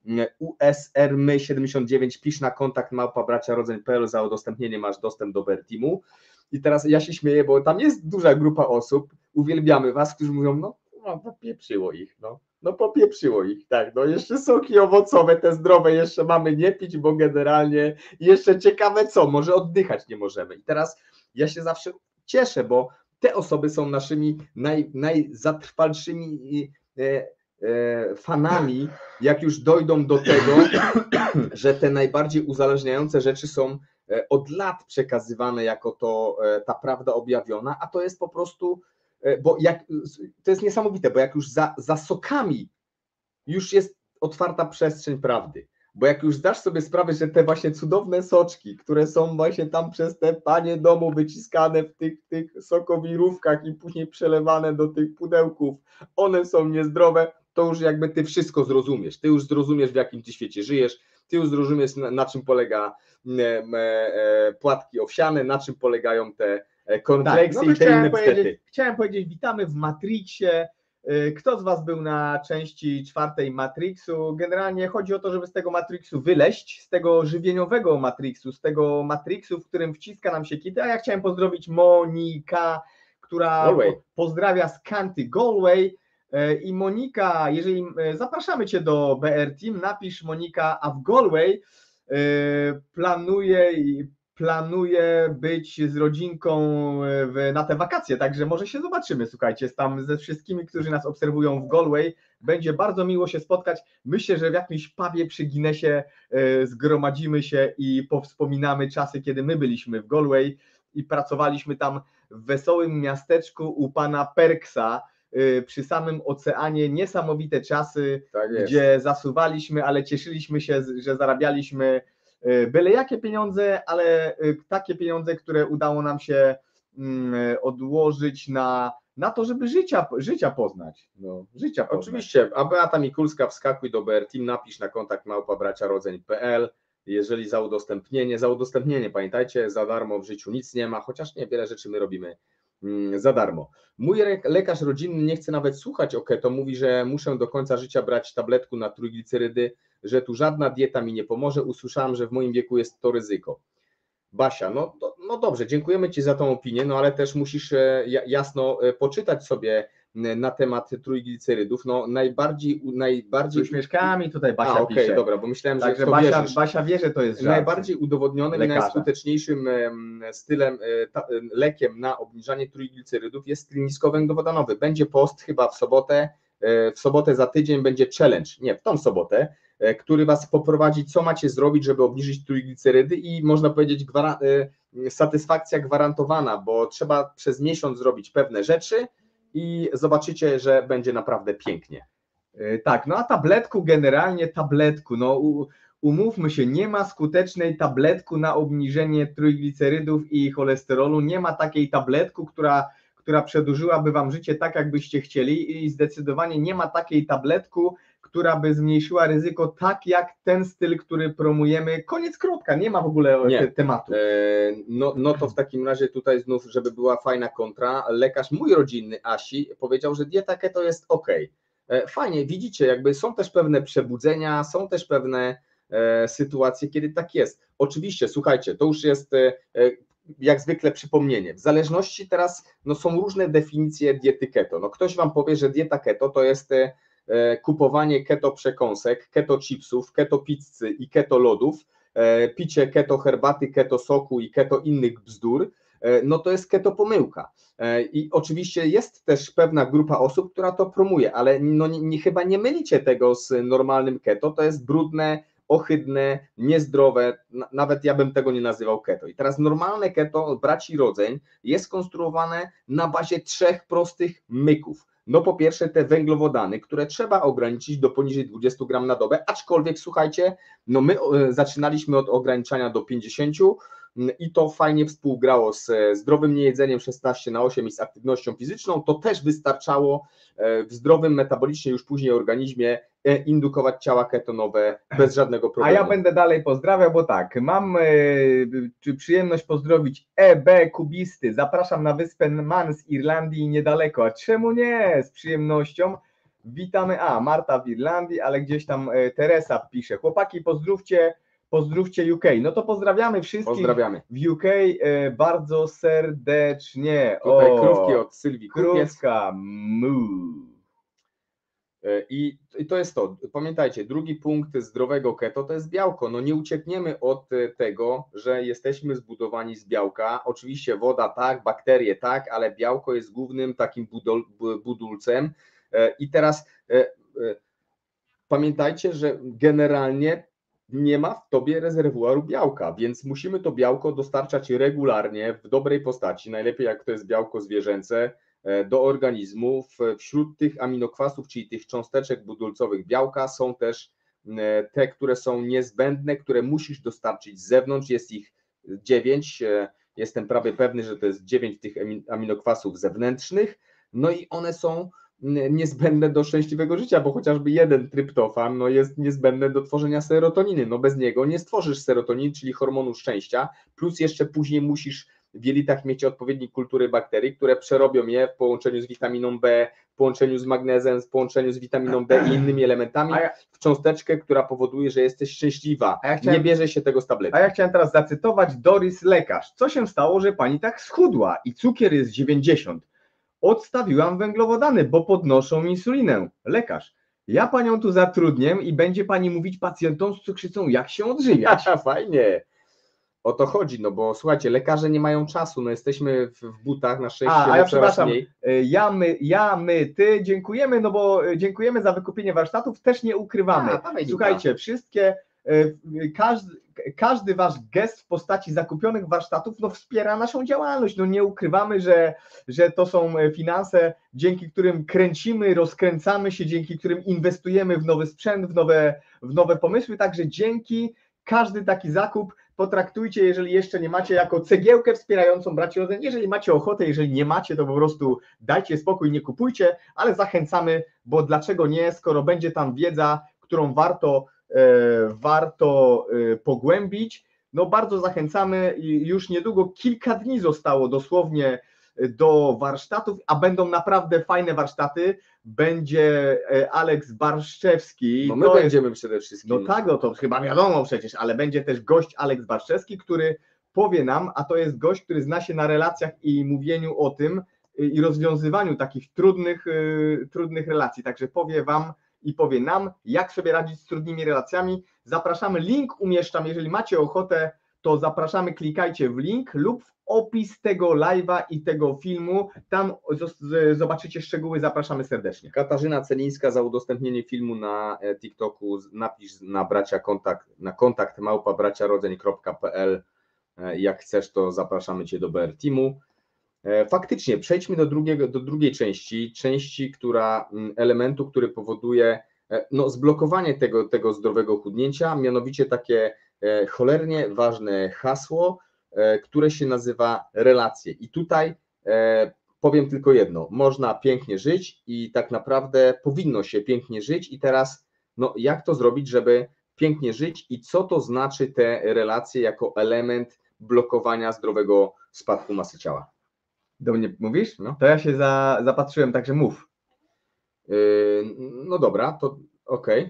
USRmy79, pisz na kontakt @braciarodzeń.pl, za udostępnienie masz dostęp do Bear Teamu. I teraz ja się śmieję, bo tam jest duża grupa osób, uwielbiamy was, którzy mówią, no popieprzyło ich, no popieprzyło ich, tak, no jeszcze soki owocowe, te zdrowe jeszcze mamy nie pić, bo generalnie jeszcze ciekawe co, może oddychać nie możemy. I teraz ja się zawsze cieszę, bo te osoby są naszymi najzatrwalszymi fanami, jak już dojdą do tego, że te najbardziej uzależniające rzeczy są od lat przekazywane jako ta prawda objawiona, a to jest po prostu, bo to jest niesamowite, bo jak już za sokami już jest otwarta przestrzeń prawdy, bo jak już zdasz sobie sprawę, że te właśnie cudowne soczki, które są właśnie tam przez te panie domu wyciskane w tych sokowirówkach i później przelewane do tych pudełków, one są niezdrowe, to już jakby ty wszystko zrozumiesz, ty już zrozumiesz, w jakim ty świecie żyjesz, ty już zrozumiesz, na czym polega płatki owsiane, na czym polegają te cornflakesy tak, no i te inne bzdety. Chciałem powiedzieć, witamy w Matrixie. Kto z was był na części 4 Matrixu? Generalnie chodzi o to, żeby z tego Matrixu wyleźć, z tego żywieniowego Matrixu, z tego Matrixu, w którym wciska nam się kity, a ja chciałem pozdrowić Monika, która pozdrawia z Kanty Galway. I Monika, jeżeli zapraszamy cię do BR Team, napisz Monika, a w Galway planuję być z rodzinką na te wakacje, także może się zobaczymy, słuchajcie, tam ze wszystkimi, którzy nas obserwują w Galway, będzie bardzo miło się spotkać, myślę, że w jakimś pubie przy Guinnessie zgromadzimy się i powspominamy czasy, kiedy my byliśmy w Galway i pracowaliśmy tam w wesołym miasteczku u pana Perksa, przy samym oceanie, niesamowite czasy, tak gdzie zasuwaliśmy, ale cieszyliśmy się, że zarabialiśmy byle jakie pieniądze, ale takie pieniądze, które udało nam się odłożyć na to, żeby życia poznać. Życia poznać. Oczywiście, a Beata Mikulska, wskakuj do BR Team, napisz na kontakt @braciarodzeń.pl, jeżeli za udostępnienie, pamiętajcie, za darmo w życiu nic nie ma, chociaż niewiele rzeczy my robimy za darmo. Mój lekarz rodzinny nie chce nawet słuchać o keto, mówi, że muszę do końca życia brać tabletku na trójglicerydy, że tu żadna dieta mi nie pomoże, usłyszałam, że w moim wieku jest to ryzyko. Basia, no dobrze, dziękujemy ci za tą opinię, no ale też musisz jasno poczytać sobie na temat trójglicerydów, najbardziej... Z uśmieszkami tutaj Basia pisze. Okej, dobra, bo myślałem, że także Basia wie, że to jest żart. Najbardziej udowodnionym i najskuteczniejszym stylem, lekiem na obniżanie trójglicerydów jest niskowęglowodanowy. Będzie post chyba w sobotę za tydzień będzie challenge, nie, w tą sobotę, który was poprowadzi, co macie zrobić, żeby obniżyć trójglicerydy i można powiedzieć satysfakcja gwarantowana, bo trzeba przez miesiąc zrobić pewne rzeczy i zobaczycie, że będzie naprawdę pięknie. Tak, no a generalnie tabletku, umówmy się, nie ma skutecznej tabletku na obniżenie trójglicerydów i cholesterolu, nie ma takiej tabletku, która przedłużyłaby wam życie tak, jakbyście chcieli i zdecydowanie nie ma takiej tabletku, która by zmniejszyła ryzyko tak jak ten styl, który promujemy. Koniec, kropka, nie ma w ogóle tematu. No to w takim razie tutaj znów, żeby była fajna kontra, lekarz mój rodzinny Asi powiedział, że dieta keto jest ok. Fajnie, widzicie, jakby są też pewne przebudzenia, są też pewne sytuacje, kiedy tak jest. Oczywiście, słuchajcie, to już jest jak zwykle przypomnienie. W zależności teraz są różne definicje diety keto. Ktoś wam powie, że dieta keto to jest kupowanie keto przekąsek, keto chipsów, keto pizzy i keto lodów, picie keto herbaty, keto soku i keto innych bzdur, to jest keto pomyłka. I oczywiście jest też pewna grupa osób, która to promuje, ale chyba nie mylicie tego z normalnym keto, to jest brudne, ohydne, niezdrowe, nawet ja bym tego nie nazywał keto. I teraz normalne keto braci Rodzeń jest konstruowane na bazie 3 prostych myków. Po pierwsze te węglowodany, które trzeba ograniczyć do poniżej 20 gram na dobę, aczkolwiek słuchajcie, my zaczynaliśmy od ograniczania do 50, i to fajnie współgrało z zdrowym niejedzeniem 16/8 i z aktywnością fizyczną, to też wystarczało w zdrowym metabolicznie już później organizmie indukować ciała ketonowe bez żadnego problemu. A ja będę dalej pozdrawiał, bo tak, mam przyjemność pozdrowić EB Kubisty, zapraszam na wyspę Man z Irlandii niedaleko, a czemu nie, z przyjemnością. Witamy, Marta w Irlandii, ale gdzieś tam Teresa pisze, chłopaki pozdrówcie UK, no to pozdrawiamy wszystkich. Pozdrawiamy. W UK bardzo serdecznie. Tutaj krówki od Sylwii Kupiec. Krówka, mu. I to jest to. Pamiętajcie, drugi punkt zdrowego keto to jest białko. No nie uciekniemy od tego, że jesteśmy zbudowani z białka. Oczywiście woda tak, bakterie tak, ale białko jest głównym takim budulcem. I teraz pamiętajcie, że generalnie nie ma w tobie rezerwuaru białka, więc musimy to białko dostarczać regularnie w dobrej postaci, najlepiej jak to jest białko zwierzęce, do organizmu. Wśród tych aminokwasów, czyli tych cząsteczek budulcowych białka są też te, które są niezbędne, które musisz dostarczyć z zewnątrz, jest ich 9, jestem prawie pewny, że to jest 9 tych aminokwasów zewnętrznych, no i one są niezbędne do szczęśliwego życia, bo chociażby jeden tryptofan jest niezbędny do tworzenia serotoniny, no bez niego nie stworzysz serotoniny, czyli hormonu szczęścia, plus jeszcze później musisz w jelitach mieć odpowiednie kultury bakterii, które przerobią je w połączeniu z witaminą B, w połączeniu z magnezem, w połączeniu z witaminą D i innymi elementami w cząsteczkę, która powoduje, że jesteś szczęśliwa. Nie bierze się tego z tabletki. A ja chciałem teraz zacytować Doris lekarz. Co się stało, że pani tak schudła i cukier jest 90? Odstawiłam węglowodany, bo podnoszą insulinę. Lekarz. Ja panią tu zatrudnię i będzie pani mówić pacjentom z cukrzycą, jak się odżywiać. Fajnie. O to chodzi, no bo słuchajcie, lekarze nie mają czasu, no jesteśmy w butach, na szczęście. A ja przepraszam, ty, dziękujemy, no bo dziękujemy za wykupienie warsztatów, też nie ukrywamy. Słuchajcie, wszystkie, każdy wasz gest w postaci zakupionych warsztatów, no wspiera naszą działalność, no nie ukrywamy, że to są finanse, dzięki którym kręcimy, rozkręcamy się, dzięki którym inwestujemy w nowy sprzęt, w nowe pomysły, także dzięki każdy taki zakup potraktujcie, jeżeli jeszcze nie macie, jako cegiełkę wspierającą braci rodzin. Jeżeli macie ochotę, jeżeli nie macie, to po prostu dajcie spokój, nie kupujcie, ale zachęcamy, bo dlaczego nie, skoro będzie tam wiedza, którą warto pogłębić, no bardzo zachęcamy i już niedługo kilka dni zostało dosłownie do warsztatów, a będą naprawdę fajne warsztaty. Będzie Aleks Barszczewski. No my będziemy przede wszystkim. No tak, no to chyba wiadomo przecież, ale będzie też gość Aleks Barszczewski, który powie nam, a to jest gość, który zna się na relacjach i mówieniu o tym i rozwiązywaniu takich trudnych relacji, także powie wam i powie nam, jak sobie radzić z trudnymi relacjami. Zapraszamy, link umieszczam, jeżeli macie ochotę, to zapraszamy, klikajcie w link lub w opis tego live'a i tego filmu, tam zobaczycie szczegóły, zapraszamy serdecznie. Katarzyna Celińska za udostępnienie filmu na TikToku, napisz na kontakt@braciarodzeń.pl, jak chcesz, to zapraszamy Cię do BR Teamu. Faktycznie, przejdźmy do drugiej części, elementu, który powoduje zblokowanie tego zdrowego chudnięcia, mianowicie takie cholernie ważne hasło, które się nazywa relacje. I tutaj powiem tylko jedno, można pięknie żyć i tak naprawdę powinno się pięknie żyć i teraz jak to zrobić, żeby pięknie żyć i co to znaczy te relacje jako element blokowania zdrowego spadku masy ciała? Do mnie mówisz? No. To ja się zapatrzyłem, także mów. No dobra, to okej.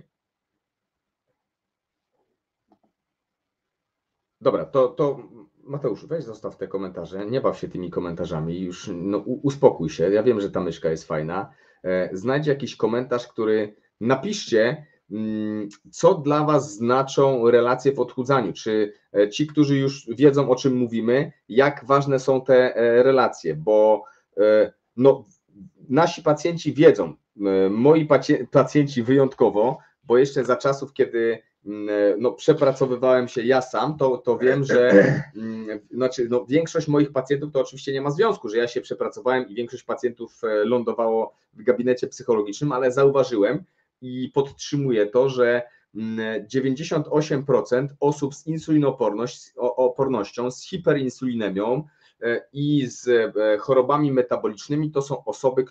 Dobra, to Mateusz, weź zostaw te komentarze, nie baw się tymi komentarzami, już uspokój się, ja wiem, że ta myszka jest fajna, znajdź jakiś komentarz, napiszcie, co dla Was znaczą relacje w odchudzaniu, czy ci, którzy już wiedzą, o czym mówimy, jak ważne są te relacje, bo nasi pacjenci wiedzą, moi pacjenci wyjątkowo, bo jeszcze za czasów, kiedy przepracowywałem się ja sam, to wiem, że większość moich pacjentów to oczywiście nie ma związku, że ja się przepracowałem i większość pacjentów lądowało w gabinecie psychologicznym, ale zauważyłem i podtrzymuję to, że 98% osób z insulinoopornością, z hiperinsulinemią i z chorobami metabolicznymi, to są osoby,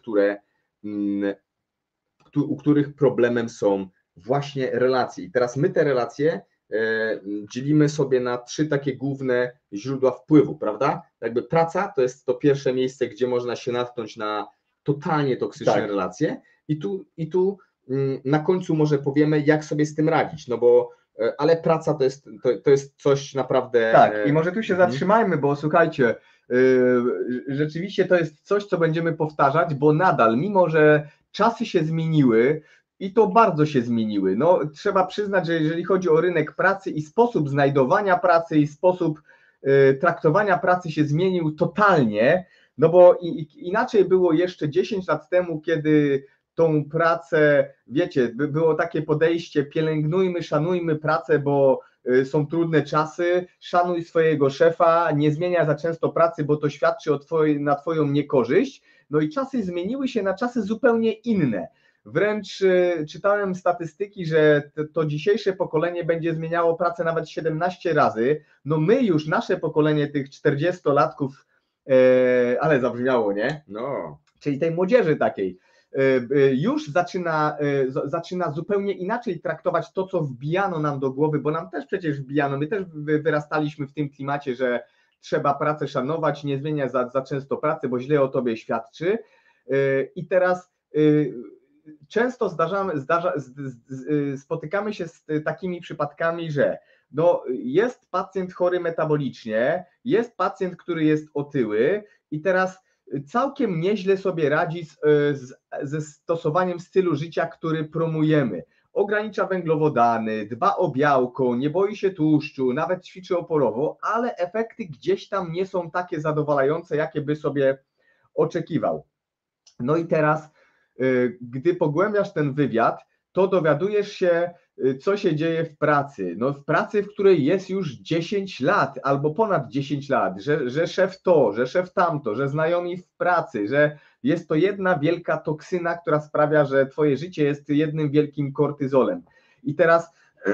u których problemem są właśnie relacje. I teraz my te relacje dzielimy sobie na 3 takie główne źródła wpływu, prawda? Jakby praca to jest to pierwsze miejsce, gdzie można się natknąć na totalnie toksyczne relacje i tu na końcu może powiemy, jak sobie z tym radzić, no bo ale praca to jest coś naprawdę... Tak, i może tu się zatrzymajmy, bo słuchajcie, rzeczywiście to jest coś, co będziemy powtarzać, bo nadal, mimo że czasy się zmieniły i to bardzo się zmieniły, no trzeba przyznać, że jeżeli chodzi o rynek pracy i sposób znajdowania pracy i sposób traktowania pracy się zmienił totalnie, no bo inaczej było jeszcze 10 lat temu, kiedy tą pracę, wiecie, było takie podejście, pielęgnujmy, szanujmy pracę, bo są trudne czasy, szanuj swojego szefa, nie zmieniaj za często pracy, bo to świadczy na twoją niekorzyść. No i czasy zmieniły się na czasy zupełnie inne. Wręcz czytałem statystyki, że to dzisiejsze pokolenie będzie zmieniało pracę nawet 17 razy. No my już, nasze pokolenie tych 40-latków, ale zabrzmiało, nie? No. Czyli tej młodzieży takiej, już zaczyna zupełnie inaczej traktować to, co wbijano nam do głowy, bo nam też przecież wbijano, my też wyrastaliśmy w tym klimacie, że trzeba pracę szanować, nie zmieniać za często pracy, bo źle o tobie świadczy. I teraz często spotykamy się z takimi przypadkami, że no, jest pacjent chory metabolicznie, jest pacjent, który jest otyły i teraz całkiem nieźle sobie radzi ze stosowaniem stylu życia, który promujemy. Ogranicza węglowodany, dba o białko, nie boi się tłuszczu, nawet ćwiczy oporowo, ale efekty gdzieś tam nie są takie zadowalające, jakie by sobie oczekiwał. No i teraz, gdy pogłębiasz ten wywiad, to dowiadujesz się, co się dzieje w pracy. No w pracy, w której jest już 10 lat albo ponad 10 lat, że szef to, że szef tamto, że znajomi w pracy, że jest to jedna wielka toksyna, która sprawia, że twoje życie jest jednym wielkim kortyzolem. I teraz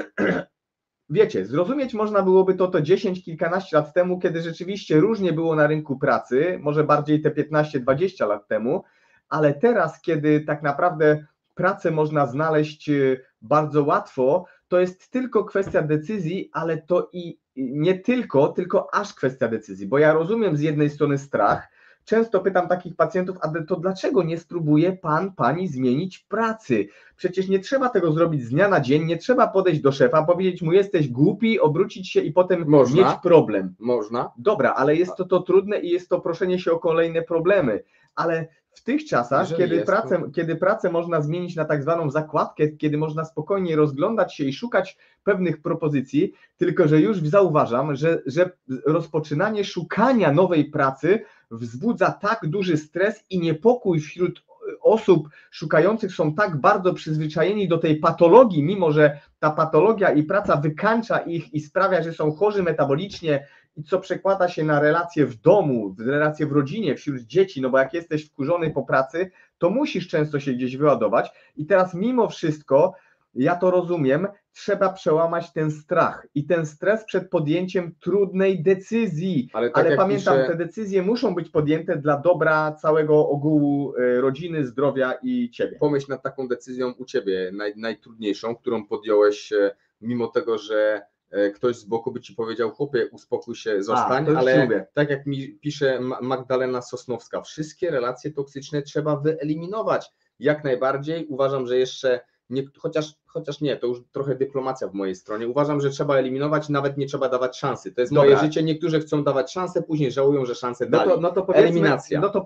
wiecie, zrozumieć można byłoby to 10, kilkanaście lat temu, kiedy rzeczywiście różnie było na rynku pracy, może bardziej te 15-20 lat temu, ale teraz, kiedy tak naprawdę pracę można znaleźć bardzo łatwo, to jest tylko kwestia decyzji, ale to i nie tylko aż kwestia decyzji, bo ja rozumiem z jednej strony strach, często pytam takich pacjentów, a to dlaczego nie spróbuje pani zmienić pracy? Przecież nie trzeba tego zrobić z dnia na dzień, nie trzeba podejść do szefa, powiedzieć mu jesteś głupi, obrócić się i potem mieć problem. Można. Dobra, ale jest to trudne i jest to proszenie się o kolejne problemy, ale w tych czasach, kiedy pracę można zmienić na tak zwaną zakładkę, kiedy można spokojnie rozglądać się i szukać pewnych propozycji, tylko że już zauważam, że rozpoczynanie szukania nowej pracy wzbudza tak duży stres i niepokój wśród osób szukających, są tak bardzo przyzwyczajeni do tej patologii, mimo że ta patologia i praca wykańcza ich i sprawia, że są chorzy metabolicznie, i co przekłada się na relacje w domu, relacje w rodzinie, wśród dzieci, no bo jak jesteś wkurzony po pracy, to musisz często się gdzieś wyładować i teraz mimo wszystko, ja to rozumiem, trzeba przełamać ten strach i ten stres przed podjęciem trudnej decyzji, ale pamiętam, te decyzje muszą być podjęte dla dobra całego ogółu rodziny, zdrowia i ciebie. Pomyśl nad taką decyzją u ciebie, najtrudniejszą, którą podjąłeś, mimo tego, że ktoś z boku by ci powiedział, chłopie, uspokój się, zostań, ale tak jak mi pisze Magdalena Sosnowska, wszystkie relacje toksyczne trzeba wyeliminować, jak najbardziej. Uważam, że jeszcze nie, chociaż nie, to już trochę dyplomacja w mojej stronie. Uważam, że trzeba eliminować, nawet nie trzeba dawać szansy. To jest moje życie. Niektórzy chcą dawać szansę, później żałują, że szansę dali. Eliminacja. No to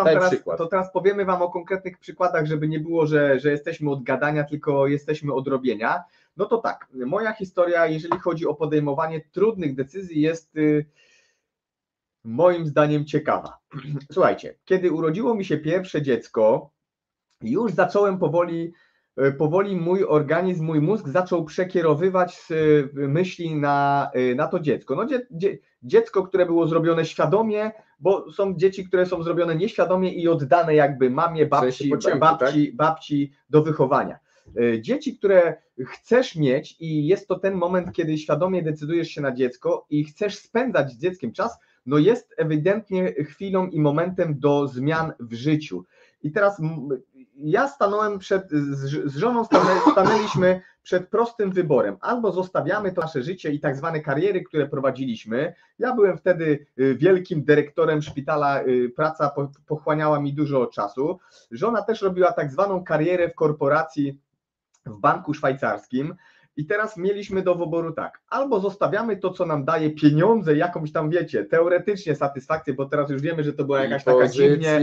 teraz powiemy wam o konkretnych przykładach, żeby nie było, że jesteśmy od gadania, tylko jesteśmy od robienia. No to tak, moja historia, jeżeli chodzi o podejmowanie trudnych decyzji, jest moim zdaniem ciekawa. Słuchajcie, kiedy urodziło mi się pierwsze dziecko, już zacząłem powoli mój organizm, mój mózg zaczął przekierowywać myśli na to dziecko. No dziecko, które było zrobione świadomie, bo są dzieci, które są zrobione nieświadomie i oddane jakby mamie, babci do wychowania. Dzieci, które chcesz mieć i jest to ten moment, kiedy świadomie decydujesz się na dziecko i chcesz spędzać z dzieckiem czas, no jest ewidentnie chwilą i momentem do zmian w życiu. I teraz ja stanąłem z żoną stanęliśmy przed prostym wyborem. Albo zostawiamy to nasze życie i tak zwane kariery, które prowadziliśmy. Ja byłem wtedy wielkim dyrektorem szpitala, praca pochłaniała mi dużo czasu. Żona też robiła tak zwaną karierę w korporacji, w banku szwajcarskim. I teraz mieliśmy do wyboru tak, albo zostawiamy to, co nam daje pieniądze, jakąś tam, wiecie, teoretycznie satysfakcję, bo teraz już wiemy, że to była jakaś taka dziwnie,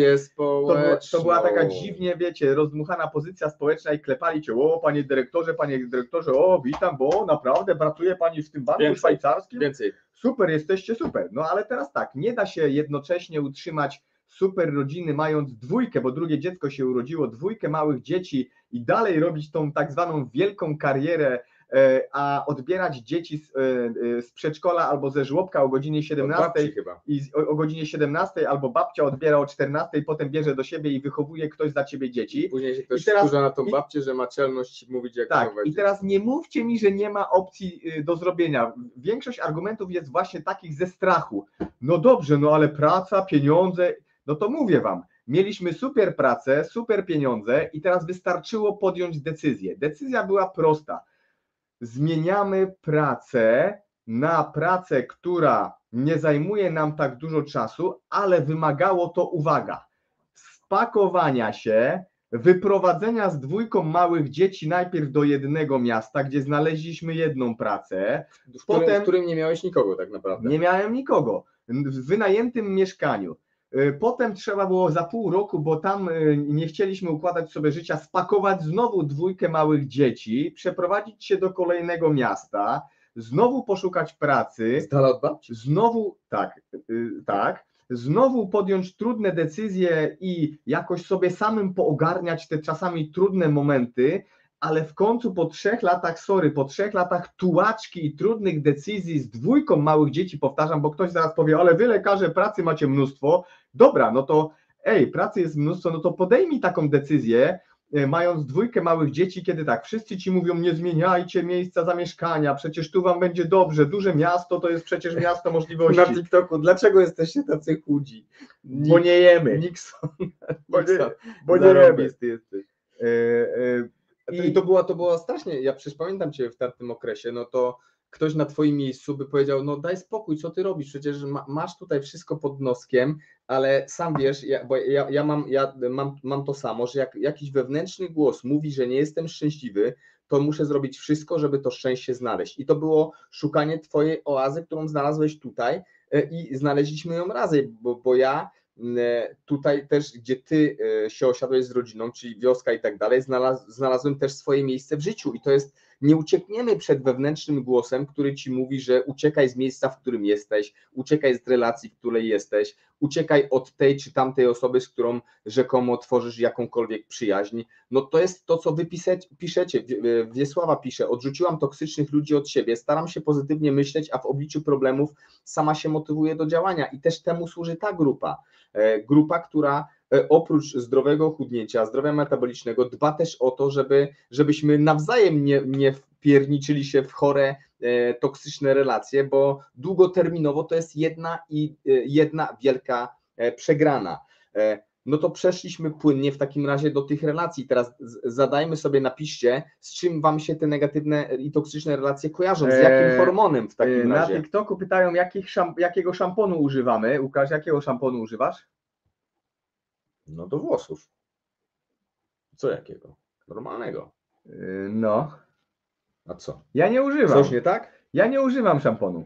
to była taka dziwnie, wiecie, rozdmuchana pozycja społeczna i klepali cię, o panie dyrektorze, o witam, bo naprawdę pracuje pani w tym banku szwajcarskim, super, jesteście super, no ale teraz tak, nie da się jednocześnie utrzymać super rodziny, mając dwójkę, bo drugie dziecko się urodziło, dwójkę małych dzieci i dalej robić tą tak zwaną wielką karierę, a odbierać dzieci z przedszkola albo ze żłobka o godzinie 17 i o godzinie 17 albo babcia odbiera o 14 i potem bierze do siebie i wychowuje ktoś za ciebie dzieci. Później się ktoś wkurza na tą babcię, że ma czelność mówić jak tak, i teraz nie mówcie mi, że nie ma opcji do zrobienia. Większość argumentów jest właśnie takich ze strachu. No dobrze, no ale praca, pieniądze, no to mówię wam, mieliśmy super pracę, super pieniądze i teraz wystarczyło podjąć decyzję. Decyzja była prosta. Zmieniamy pracę na pracę, która nie zajmuje nam tak dużo czasu, ale wymagało to, uwaga, spakowania się, wyprowadzenia z dwójką małych dzieci najpierw do jednego miasta, gdzie znaleźliśmy jedną pracę. W którym nie miałeś nikogo tak naprawdę. Nie miałem nikogo. W wynajętym mieszkaniu. Potem trzeba było za pół roku, bo tam nie chcieliśmy układać sobie życia, spakować znowu dwójkę małych dzieci, przeprowadzić się do kolejnego miasta, znowu poszukać pracy. Z dala od babci? Znowu, tak, znowu podjąć trudne decyzje i jakoś sobie samym poogarniać te czasami trudne momenty, ale w końcu po 3 latach, po 3 latach tułaczki i trudnych decyzji z dwójką małych dzieci, powtarzam, bo ktoś zaraz powie, ale wy lekarze pracy macie mnóstwo, dobra, no to pracy jest mnóstwo, no to podejmij taką decyzję, mając dwójkę małych dzieci, kiedy tak, wszyscy ci mówią, nie zmieniajcie miejsca zamieszkania, przecież tu wam będzie dobrze, duże miasto to jest przecież miasto możliwości. Na TikToku, dlaczego jesteście tacy chudzi? Bo nie jemy. Nixon. Bo nie jemy. Jesteś. I to było strasznie, ja przecież pamiętam cię w tamtym okresie, no to ktoś na twoim miejscu by powiedział, no daj spokój, co ty robisz, przecież masz tutaj wszystko pod noskiem, ale sam wiesz, bo ja mam to samo, że jak jakiś wewnętrzny głos mówi, że nie jestem szczęśliwy, to muszę zrobić wszystko, żeby to szczęście znaleźć. I to było szukanie twojej oazy, którą znalazłeś tutaj i znaleźliśmy ją razem, bo ja tutaj też, gdzie ty się osiadłeś z rodziną, czyli wioska i tak dalej, znalazłem też swoje miejsce w życiu i to jest, nie uciekniemy przed wewnętrznym głosem, który ci mówi, że uciekaj z miejsca, w którym jesteś, uciekaj z relacji, w której jesteś, uciekaj od tej czy tamtej osoby, z którą rzekomo tworzysz jakąkolwiek przyjaźń. No to jest to, co wy piszecie. Wiesława pisze, odrzuciłam toksycznych ludzi od siebie, staram się pozytywnie myśleć, a w obliczu problemów sama się motywuje do działania i też temu służy ta grupa, która oprócz zdrowego chudnięcia, zdrowia metabolicznego dba też o to, żebyśmy nawzajem nie wpierniczyli się w chore, toksyczne relacje, bo długoterminowo to jest jedna wielka przegrana. No to przeszliśmy płynnie w takim razie do tych relacji. Teraz zadajmy sobie, napiszcie, z czym wam się te negatywne i toksyczne relacje kojarzą, z jakim hormonem w takim razie. Na TikToku pytają, jakiego szamponu używamy. Łukasz, jakiego szamponu używasz? No do włosów. Co jakiego? Normalnego. No. A co? Ja nie używam. Coś nie tak? Ja nie używam szamponu.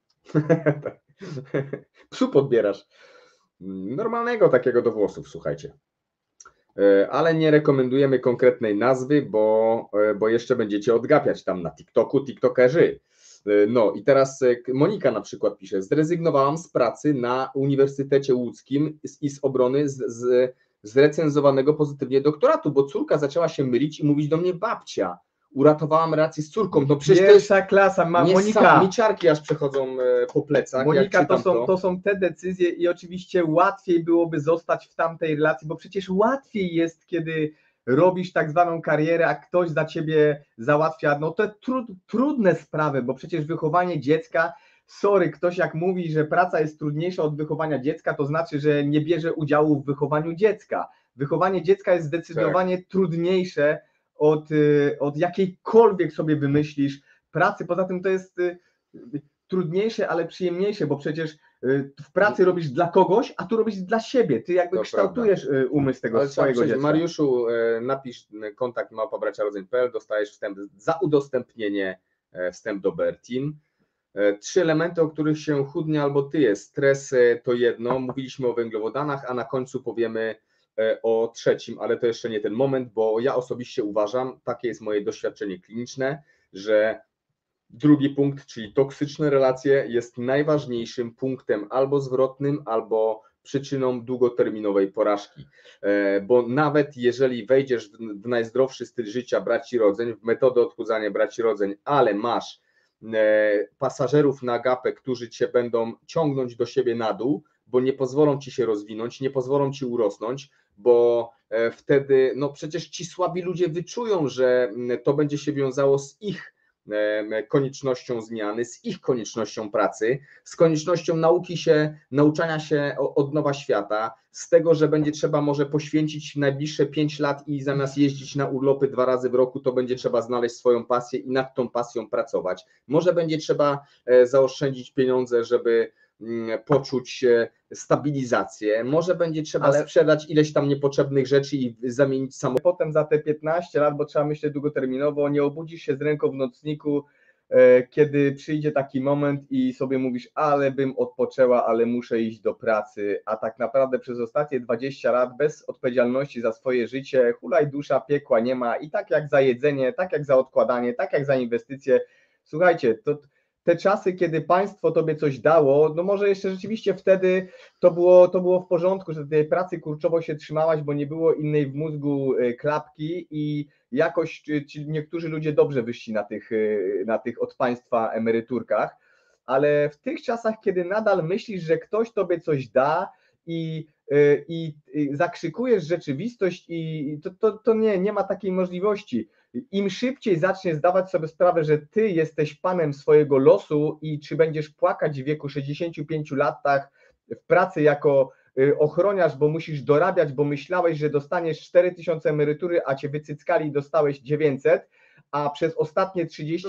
Psu podbierasz. Normalnego takiego do włosów, słuchajcie. Ale nie rekomendujemy konkretnej nazwy, bo jeszcze będziecie odgapiać tam na TikToku, TikTokerzy. No i teraz Monika na przykład pisze, zrezygnowałam z pracy na Uniwersytecie Łódzkim i z obrony zrecenzowanego pozytywnie doktoratu, bo córka zaczęła się mylić i mówić do mnie babcia. Uratowałam relację z córką. No przecież pierwsza klasa, Monika. Mieciarki aż przechodzą po plecach. Monika, to są te decyzje i oczywiście łatwiej byłoby zostać w tamtej relacji, bo przecież łatwiej jest, kiedy robisz tak zwaną karierę, a ktoś za ciebie załatwia, no te trudne sprawy, bo przecież wychowanie dziecka, sorry, ktoś jak mówi, że praca jest trudniejsza od wychowania dziecka, to znaczy, że nie bierze udziału w wychowaniu dziecka. Wychowanie dziecka jest zdecydowanie trudniejsze od jakiejkolwiek sobie wymyślisz pracy. Poza tym to jest trudniejsze, ale przyjemniejsze, bo przecież w pracy robisz dla kogoś, a tu robisz dla siebie. Ty jakby To kształtujesz umysł tego Ale swojego dziecka. Mariuszu, napisz kontakt małpa-bracia-rodzeń.pl, dostajesz wstęp za udostępnienie, wstęp do Bertin. 3 elementy, o których się chudnie albo tyje. Stres to jedno, mówiliśmy o węglowodanach, a na końcu powiemy o trzecim, ale to jeszcze nie ten moment, bo ja osobiście uważam, takie jest moje doświadczenie kliniczne, że drugi punkt, czyli toksyczne relacje, jest najważniejszym punktem albo zwrotnym, albo przyczyną długoterminowej porażki. Bo nawet jeżeli wejdziesz w najzdrowszy styl życia braci rodzeń, w metodę odchudzania braci rodzeń, ale masz pasażerów na gapę, którzy cię będą ciągnąć do siebie na dół, bo nie pozwolą ci się rozwinąć, nie pozwolą ci urosnąć, bo wtedy, no przecież ci słabi ludzie wyczują, że to będzie się wiązało z ich koniecznością zmiany, z ich koniecznością pracy, z koniecznością nauczania się od nowa świata, z tego, że będzie trzeba może poświęcić najbliższe 5 lat i zamiast jeździć na urlopy 2 razy w roku, to będzie trzeba znaleźć swoją pasję i nad tą pasją pracować. Może będzie trzeba zaoszczędzić pieniądze, żeby poczuć stabilizację, może będzie trzeba sprzedać ileś tam niepotrzebnych rzeczy i zamienić samochód. Potem za te 15 lat, bo trzeba myśleć długoterminowo, nie obudzisz się z ręką w nocniku, kiedy przyjdzie taki moment i sobie mówisz, ale bym odpoczęła, ale muszę iść do pracy, a tak naprawdę przez ostatnie 20 lat bez odpowiedzialności za swoje życie, hulaj dusza, piekła nie ma i tak jak za jedzenie, tak jak za odkładanie, tak jak za inwestycje, słuchajcie, te czasy, kiedy państwo tobie coś dało, no może jeszcze rzeczywiście wtedy to było w porządku, że tej pracy kurczowo się trzymałaś, bo nie było innej w mózgu klapki i jakoś ci niektórzy ludzie dobrze wyszli na tych od państwa emeryturkach, ale w tych czasach, kiedy nadal myślisz, że ktoś tobie coś da i zakrzykujesz rzeczywistość i to nie ma takiej możliwości. Im szybciej zaczniesz zdawać sobie sprawę, że ty jesteś panem swojego losu i czy będziesz płakać w wieku 65 latach w pracy jako ochroniarz, bo musisz dorabiać, bo myślałeś, że dostaniesz 4000 emerytury, a cię wycyckali i dostałeś 900, a przez ostatnie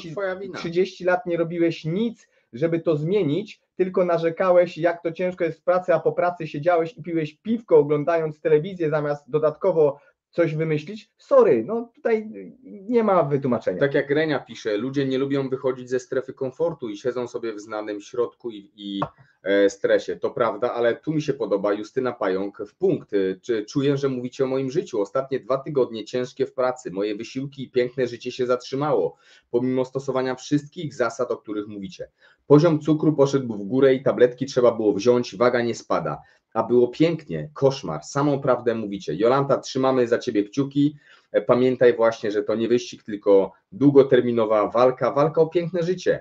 30 lat nie robiłeś nic, żeby to zmienić, tylko narzekałeś, jak to ciężko jest w pracy, a po pracy siedziałeś i piłeś piwko oglądając telewizję zamiast dodatkowo coś wymyślić, sorry, no tutaj nie ma wytłumaczenia. Tak jak Renia pisze, ludzie nie lubią wychodzić ze strefy komfortu i siedzą sobie w znanym środku i stresie. To prawda, ale tu mi się podoba Justyna Pająk w punkt. Czy czuję, że mówicie o moim życiu? Ostatnie 2 tygodnie ciężkie w pracy, moje wysiłki i piękne życie się zatrzymało, pomimo stosowania wszystkich zasad, o których mówicie. Poziom cukru poszedł w górę i tabletki trzeba było wziąć, waga nie spada. A było pięknie, koszmar, samą prawdę mówicie. Jolanta, trzymamy za ciebie kciuki. Pamiętaj właśnie, że to nie wyścig, tylko długoterminowa walka o piękne życie.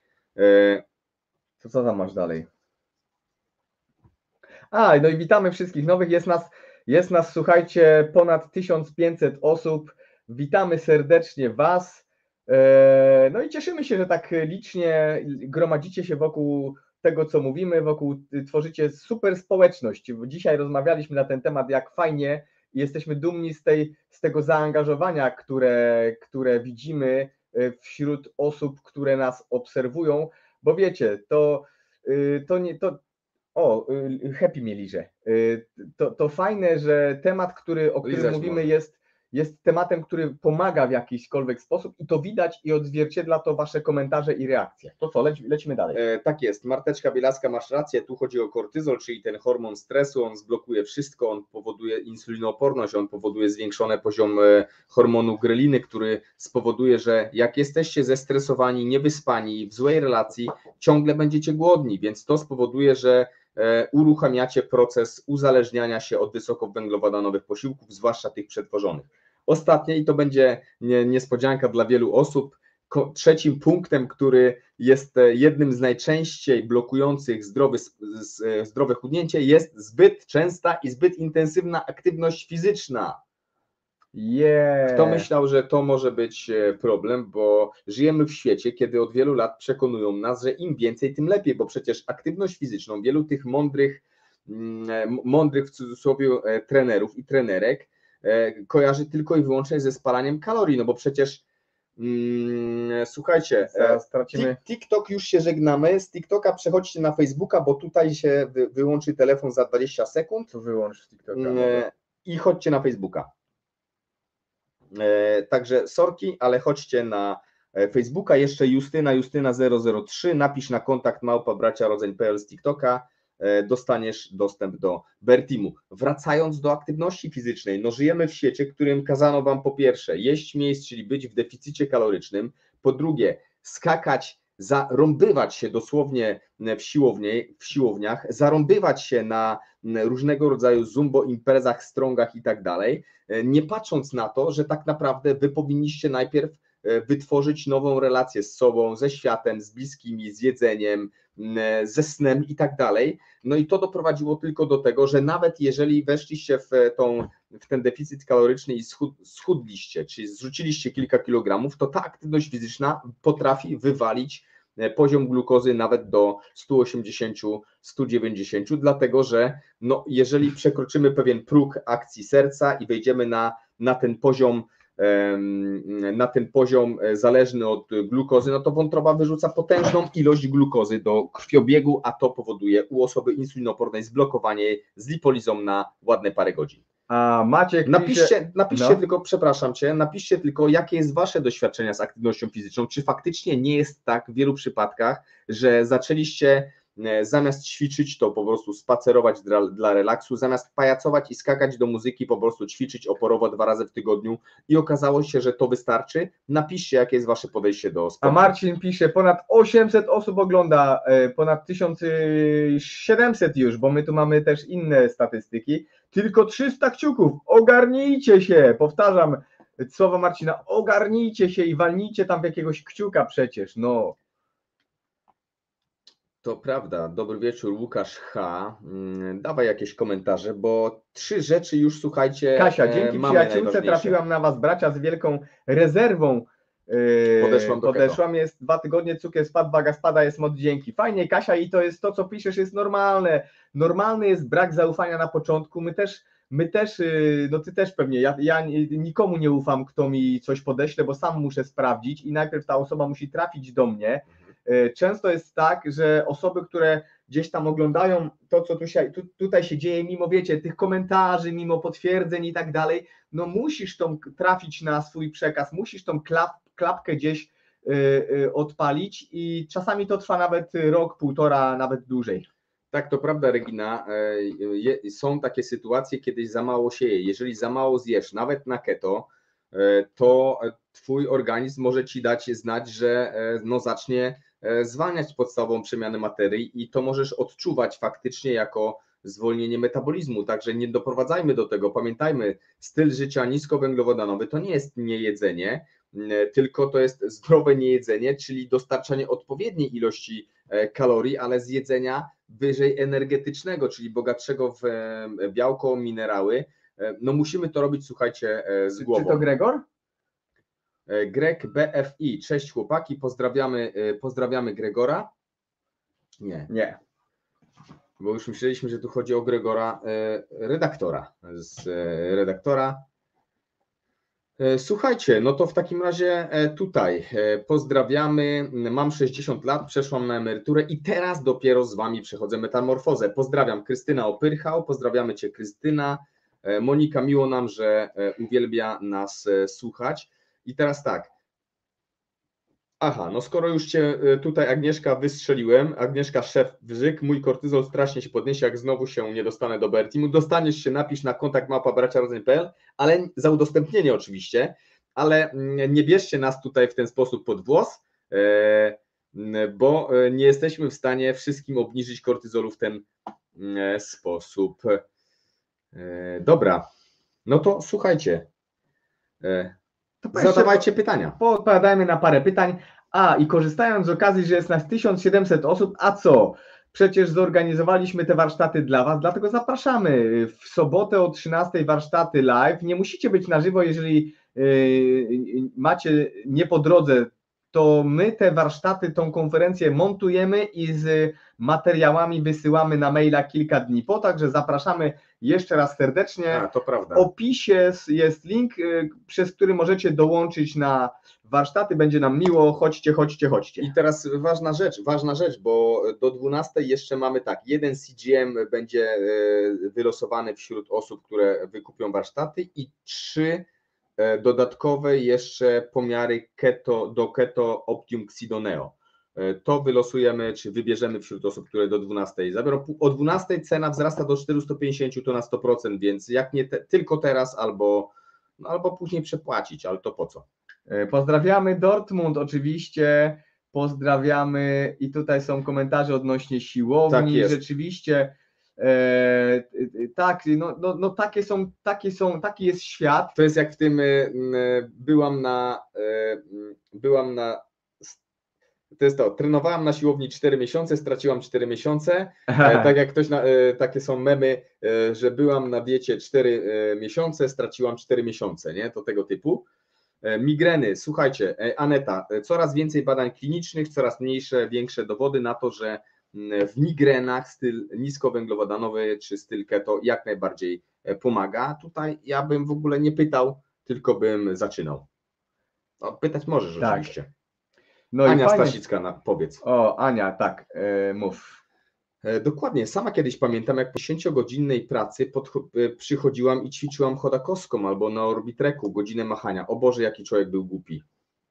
To co tam masz dalej? A, no i witamy wszystkich nowych. Jest nas, słuchajcie, ponad 1500 osób. Witamy serdecznie Was. No i cieszymy się, że tak licznie gromadzicie się wokół tego, co mówimy, tworzycie super społeczność. Dzisiaj rozmawialiśmy na ten temat, jak fajnie i jesteśmy dumni z tego zaangażowania, które widzimy wśród osób, które nas obserwują, bo wiecie, Happy mnie liże. To fajne, że temat, o którym mówimy, jest tematem, który pomaga w jakiśkolwiek sposób i to widać i odzwierciedla to wasze komentarze i reakcje. To co, lecimy dalej. Tak jest, Marteczka Bielaska, masz rację, tu chodzi o kortyzol, czyli ten hormon stresu, on zblokuje wszystko, on powoduje insulinooporność, on powoduje zwiększony poziom hormonu greliny, który spowoduje, że jak jesteście zestresowani, niewyspani, w złej relacji, ciągle będziecie głodni, więc to spowoduje, że uruchamiacie proces uzależniania się od wysokowęglowodanowych posiłków, zwłaszcza tych przetworzonych. Ostatnie, i to będzie niespodzianka dla wielu osób, trzecim punktem, który jest jednym z najczęściej blokujących zdrowe chudnięcie, jest zbyt częsta i zbyt intensywna aktywność fizyczna. Kto myślał, że to może być problem, bo żyjemy w świecie, kiedy od wielu lat przekonują nas, że im więcej, tym lepiej, bo przecież aktywność fizyczną wielu tych mądrych w cudzysłowie trenerów i trenerek kojarzy tylko i wyłącznie ze spalaniem kalorii, no bo przecież słuchajcie, stracimy. TikTok, już się żegnamy, z TikToka przechodźcie na Facebooka, bo tutaj się wyłączy telefon za 20 sekund. To wyłącz TikToka. I chodźcie na Facebooka. Także sorki, ale chodźcie na Facebooka, jeszcze Justyna003, napisz na kontakt @braciarodzeń.pl z TikToka, dostaniesz dostęp do Bertimu. Wracając do aktywności fizycznej, no żyjemy w świecie, w którym kazano wam po pierwsze jeść miejsc, czyli być w deficycie kalorycznym, po drugie skakać, zarąbywać się dosłownie w siłowniach, zarąbywać się na różnego rodzaju zumbo imprezach, strongach i tak dalej, nie patrząc na to, że tak naprawdę wy powinniście najpierw wytworzyć nową relację z sobą, ze światem, z bliskimi, z jedzeniem, ze snem i tak dalej. No i to doprowadziło tylko do tego, że nawet jeżeli weszliście w ten deficyt kaloryczny i schudliście, czyli zrzuciliście kilka kilogramów, to ta aktywność fizyczna potrafi wywalić poziom glukozy nawet do 180-190, dlatego że no, jeżeli przekroczymy pewien próg akcji serca i wejdziemy na ten poziom zależny od glukozy, no to wątroba wyrzuca potężną ilość glukozy do krwiobiegu, a to powoduje u osoby insulinopornej zblokowanie z lipolizą na ładne parę godzin. A Maciek napiszcie no. tylko, przepraszam Cię, napiszcie tylko, jakie jest Wasze doświadczenia z aktywnością fizyczną, czy faktycznie nie jest tak w wielu przypadkach, że zaczęliście zamiast ćwiczyć, to po prostu spacerować dla relaksu, zamiast pajacować i skakać do muzyki, po prostu ćwiczyć oporowo 2 razy w tygodniu i okazało się, że to wystarczy. Napiszcie, jakie jest Wasze podejście do sportu. A Marcin pisze, ponad 800 osób ogląda, ponad 1700 już, bo my tu mamy też inne statystyki, tylko 300 kciuków, ogarnijcie się, powtarzam słowa Marcina, ogarnijcie się i walnijcie tam w jakiegoś kciuka przecież, no. To prawda, dobry wieczór, Łukasz H. Dawaj jakieś komentarze, bo 3 rzeczy już, słuchajcie, Kasia, dzięki przyjaciółce trafiłam na Was, bracia, z wielką rezerwą. Podeszłam, jest 2 tygodnie, cukier spadł, waga spada, jest mod, dzięki. Fajnie, Kasia, i to jest to, co piszesz, jest normalne. Normalny jest brak zaufania na początku. My też, no ty też pewnie, ja nikomu nie ufam, kto mi coś podeśle, bo sam muszę sprawdzić i najpierw ta osoba musi trafić do mnie. Często jest tak, że osoby, które gdzieś tam oglądają to, co tutaj się dzieje, mimo, wiecie, tych komentarzy, mimo potwierdzeń i tak dalej, no musisz trafić na swój przekaz, musisz tą klapkę gdzieś odpalić i czasami to trwa nawet rok, półtora, nawet dłużej. Tak, to prawda, Regina, są takie sytuacje, kiedy za mało się je. Jeżeli za mało zjesz, nawet na keto, to twój organizm może ci dać znać, że no zacznie zwalniać podstawową przemianę materii i to możesz odczuwać faktycznie jako zwolnienie metabolizmu, także nie doprowadzajmy do tego. Pamiętajmy, styl życia niskowęglowodanowy to nie jest niejedzenie, tylko to jest zdrowe niejedzenie, czyli dostarczanie odpowiedniej ilości kalorii, ale z jedzenia wyżej energetycznego, czyli bogatszego w białko, minerały. No musimy to robić, słuchajcie, z głową. Czy to Gregor? Greg BFI, cześć chłopaki, pozdrawiamy Gregora. Nie. Bo już myśleliśmy, że tu chodzi o Gregora, redaktora. Słuchajcie, no to w takim razie tutaj pozdrawiamy, mam 60 lat, przeszłam na emeryturę i teraz dopiero z Wami przechodzę metamorfozę. Pozdrawiam, Krystyna Opyrchał, pozdrawiamy Cię, Krystyna. Monika, miło nam, że uwielbia nas słuchać. I teraz tak, no skoro już Cię tutaj, Agnieszka, wystrzeliłem, Agnieszka Szewrzyk, mój kortyzol strasznie się podniesie, jak znowu się nie dostanę do Bertimu, dostaniesz się, napisz na kontakt @braciarodzeń.pl, ale za udostępnienie oczywiście, ale nie bierzcie nas tutaj w ten sposób pod włos, bo nie jesteśmy w stanie wszystkim obniżyć kortyzolu w ten sposób. Dobra, no to słuchajcie, zadawajcie pytania. Odpowiadajmy na parę pytań. I korzystając z okazji, że jest nas 1700 osób, a co? przecież zorganizowaliśmy te warsztaty dla Was, dlatego zapraszamy. W sobotę o 13 warsztaty live. Nie musicie być na żywo, jeżeli macie nie po drodze, to my te warsztaty, tą konferencję montujemy i z materiałami wysyłamy na maila kilka dni po, także zapraszamy jeszcze raz serdecznie. To prawda. W opisie jest link, przez który możecie dołączyć na warsztaty, będzie nam miło, chodźcie. I teraz ważna rzecz, bo do 12 jeszcze mamy tak, jeden CGM będzie wylosowany wśród osób, które wykupią warsztaty i 3 dodatkowe jeszcze pomiary do Keto Optium Xidoneo. To wylosujemy, czy wybierzemy wśród osób, które do 12 zabiorą. O 12 cena wzrasta do 450 to na 100%, więc jak nie tylko teraz, albo później przepłacić, ale to po co? Pozdrawiamy Dortmund oczywiście, pozdrawiamy i tutaj są komentarze odnośnie siłowni, Tak jest. Rzeczywiście tak, taki jest świat. To jest jak w tym, trenowałem na siłowni 4 miesiące, straciłam 4 miesiące, tak jak takie są memy, że byłam na diecie 4 miesiące, straciłam 4 miesiące, nie? To tego typu. Migreny, słuchajcie, Aneta, coraz więcej badań klinicznych, coraz większe dowody na to, że w migrenach styl niskowęglowodanowy czy styl keto jak najbardziej pomaga. Tutaj ja bym w ogóle nie pytał, tylko bym zaczynał. Pytać możesz oczywiście. No Ania Stasicka, powiedz. O, Ania, tak, mów. Dokładnie, sama kiedyś pamiętam, jak po 10-godzinnej pracy przychodziłam i ćwiczyłam chodakowską albo na orbitreku godzinę machania. O Boże, jaki człowiek był głupi.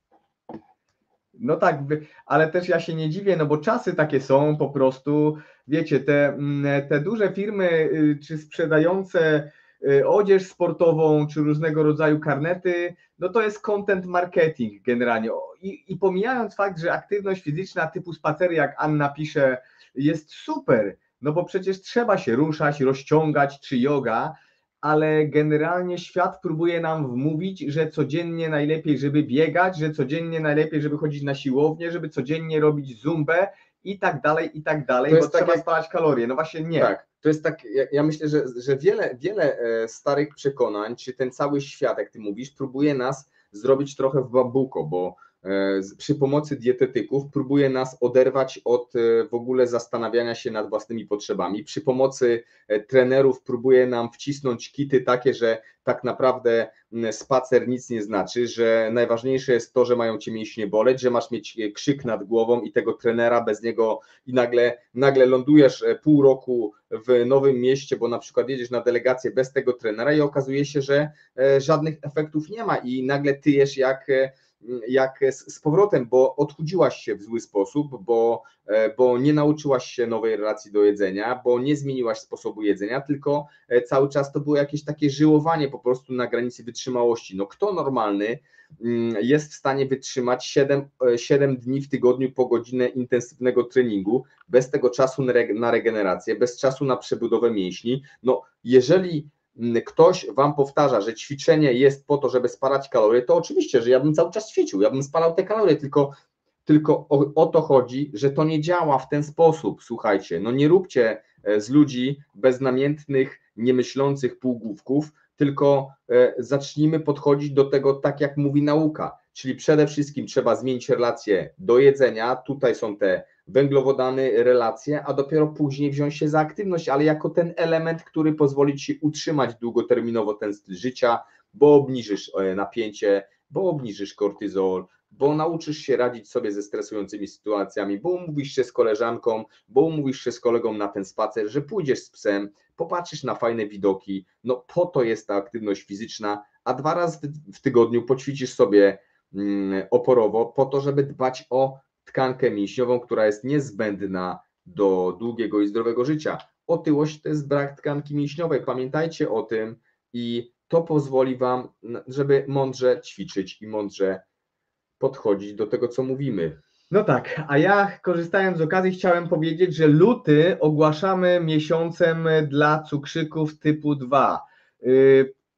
No tak, ale też ja się nie dziwię, no bo czasy takie są po prostu, wiecie, te duże firmy czy sprzedające odzież sportową, czy różnego rodzaju karnety, no to jest content marketing generalnie. I pomijając fakt, że aktywność fizyczna typu spacery, jak Anna pisze, jest super, no bo przecież trzeba się ruszać, rozciągać, czy yoga, ale generalnie świat próbuje nam wmówić, że codziennie najlepiej, żeby biegać, że codziennie najlepiej, żeby chodzić na siłownię, żeby codziennie robić zumbę i tak dalej, bo trzeba spalać kalorie. No właśnie nie. Tak, to jest tak, ja myślę, że wiele starych przekonań, czy ten cały świat, jak ty mówisz, próbuje nas zrobić trochę w bambuko, bo przy pomocy dietetyków próbuje nas oderwać od w ogóle zastanawiania się nad własnymi potrzebami. Przy pomocy trenerów próbuje nam wcisnąć kity takie, że tak naprawdę spacer nic nie znaczy, że najważniejsze jest to, że mają cię mięśnie boleć, że masz mieć krzyk nad głową i tego trenera bez niego i nagle lądujesz pół roku w nowym mieście, bo na przykład jedziesz na delegację bez tego trenera i okazuje się, że żadnych efektów nie ma i nagle tyjesz jak z powrotem, bo odchudziłaś się w zły sposób, bo nie nauczyłaś się nowej relacji do jedzenia, bo nie zmieniłaś sposobu jedzenia, tylko cały czas to było jakieś takie żyłowanie po prostu na granicy wytrzymałości. No kto normalny jest w stanie wytrzymać 7 dni w tygodniu po godzinę intensywnego treningu, bez tego czasu na regenerację, bez czasu na przebudowę mięśni? No jeżeli ktoś wam powtarza, że ćwiczenie jest po to, żeby spalać kalorie, to oczywiście, że ja bym cały czas ćwiczył, ja bym spalał te kalorie, tylko o to chodzi, że to nie działa w ten sposób, słuchajcie, no nie róbcie z ludzi beznamiętnych, niemyślących półgłówków, tylko zacznijmy podchodzić do tego tak, jak mówi nauka, czyli przede wszystkim trzeba zmienić relacje do jedzenia, tutaj są te węglowodany, relacje, a dopiero później wziąć się za aktywność, ale jako ten element, który pozwoli ci utrzymać długoterminowo ten styl życia, bo obniżysz napięcie, bo obniżysz kortyzol, bo nauczysz się radzić sobie ze stresującymi sytuacjami, bo umówisz się z koleżanką, bo umówisz się z kolegą na ten spacer, że pójdziesz z psem, popatrzysz na fajne widoki, no po to jest ta aktywność fizyczna, a 2 razy w tygodniu poćwiczysz sobie oporowo po to, żeby dbać o tkankę mięśniową, która jest niezbędna do długiego i zdrowego życia. Otyłość to jest brak tkanki mięśniowej, pamiętajcie o tym i to pozwoli wam, żeby mądrze ćwiczyć i mądrze podchodzić do tego, co mówimy. No tak, a ja korzystając z okazji chciałem powiedzieć, że luty ogłaszamy miesiącem dla cukrzyków typu 2.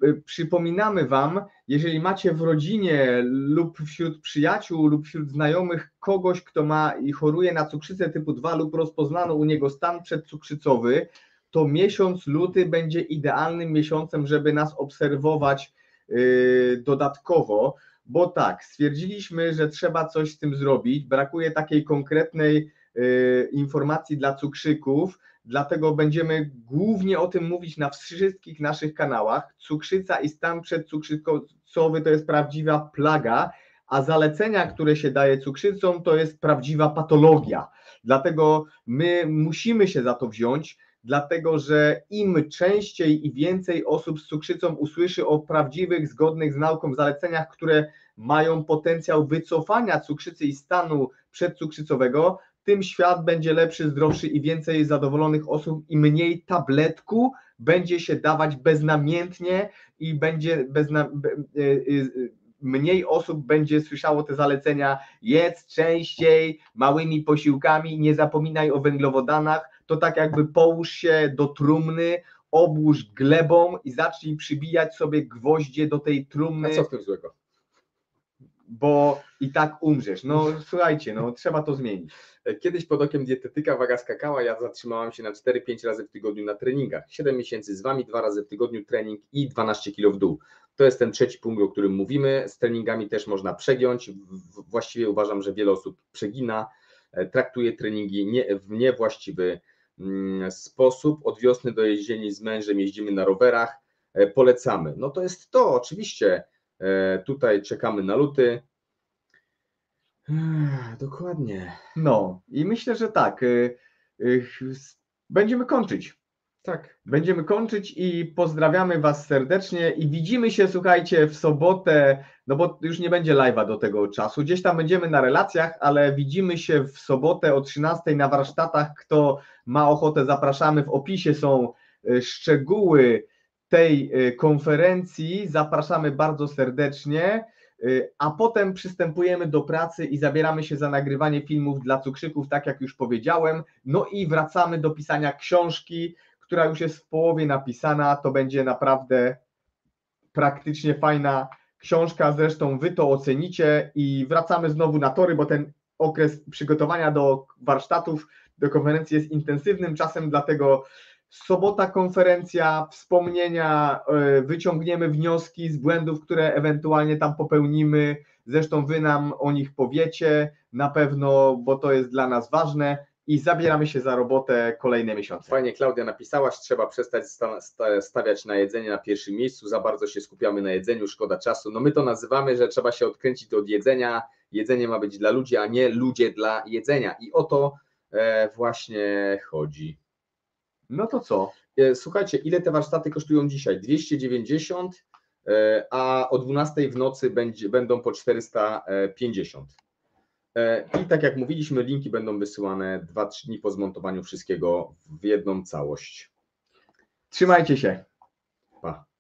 przypominamy Wam, jeżeli macie w rodzinie lub wśród przyjaciół lub wśród znajomych kogoś, kto ma i choruje na cukrzycę typu 2 lub rozpoznano u niego stan przedcukrzycowy, to miesiąc luty będzie idealnym miesiącem, żeby nas obserwować dodatkowo, bo tak, stwierdziliśmy, że trzeba coś z tym zrobić, brakuje takiej konkretnej informacji dla cukrzyków, dlatego będziemy głównie o tym mówić na wszystkich naszych kanałach. Cukrzyca i stan przedcukrzycowy to jest prawdziwa plaga, a zalecenia, które się daje cukrzycom, to jest prawdziwa patologia. Dlatego my musimy się za to wziąć, dlatego że im częściej i więcej osób z cukrzycą usłyszy o prawdziwych, zgodnych z nauką zaleceniach, które mają potencjał wycofania cukrzycy i stanu przedcukrzycowego, tym świat będzie lepszy, zdrowszy i więcej zadowolonych osób i mniej tabletku będzie się dawać beznamiętnie i będzie mniej osób będzie słyszało te zalecenia: jedz częściej, małymi posiłkami, nie zapominaj o węglowodanach. To tak jakby połóż się do trumny, obłóż glebą i zacznij przybijać sobie gwoździe do tej trumny. A co w tym złego? Bo i tak umrzesz. No słuchajcie, no trzeba to zmienić. Kiedyś pod okiem dietetyka waga skakała, ja zatrzymałam się na 4-5 razy w tygodniu na treningach. 7 miesięcy z Wami, 2 razy w tygodniu trening i 12 kg w dół. To jest ten trzeci punkt, o którym mówimy. Z treningami też można przegiąć. Właściwie uważam, że wiele osób przegina, traktuje treningi w niewłaściwy sposób. Od wiosny do jesieni z mężem jeździmy na rowerach. Polecamy. No to jest to, oczywiście. Tutaj czekamy na luty. Dokładnie. No i myślę, że tak. Będziemy kończyć. Tak. Będziemy kończyć i pozdrawiamy Was serdecznie i widzimy się, słuchajcie, w sobotę, no bo już nie będzie live'a do tego czasu, gdzieś tam będziemy na relacjach, ale widzimy się w sobotę o 13 na warsztatach. Kto ma ochotę, zapraszamy, w opisie są szczegóły tej konferencji, zapraszamy bardzo serdecznie, a potem przystępujemy do pracy i zabieramy się za nagrywanie filmów dla cukrzyków, tak jak już powiedziałem, no i wracamy do pisania książki, która już jest w połowie napisana. To będzie naprawdę praktycznie fajna książka, zresztą Wy to ocenicie i wracamy znowu na tory, bo ten okres przygotowania do warsztatów, do konferencji jest intensywnym czasem, dlatego sobota konferencja, wspomnienia, wyciągniemy wnioski z błędów, które ewentualnie tam popełnimy, zresztą Wy nam o nich powiecie na pewno, bo to jest dla nas ważne i zabieramy się za robotę kolejne miesiące. Fajnie, Klaudia, napisałaś, trzeba przestać stawiać na jedzenie na pierwszym miejscu, za bardzo się skupiamy na jedzeniu, szkoda czasu. No my to nazywamy, że trzeba się odkręcić od jedzenia, jedzenie ma być dla ludzi, a nie ludzie dla jedzenia i o to właśnie chodzi. No to co? Słuchajcie, ile te warsztaty kosztują dzisiaj? 290, a o 12 w nocy będą po 450. I tak jak mówiliśmy, linki będą wysyłane 2-3 dni po zmontowaniu wszystkiego w jedną całość. Trzymajcie się. Pa.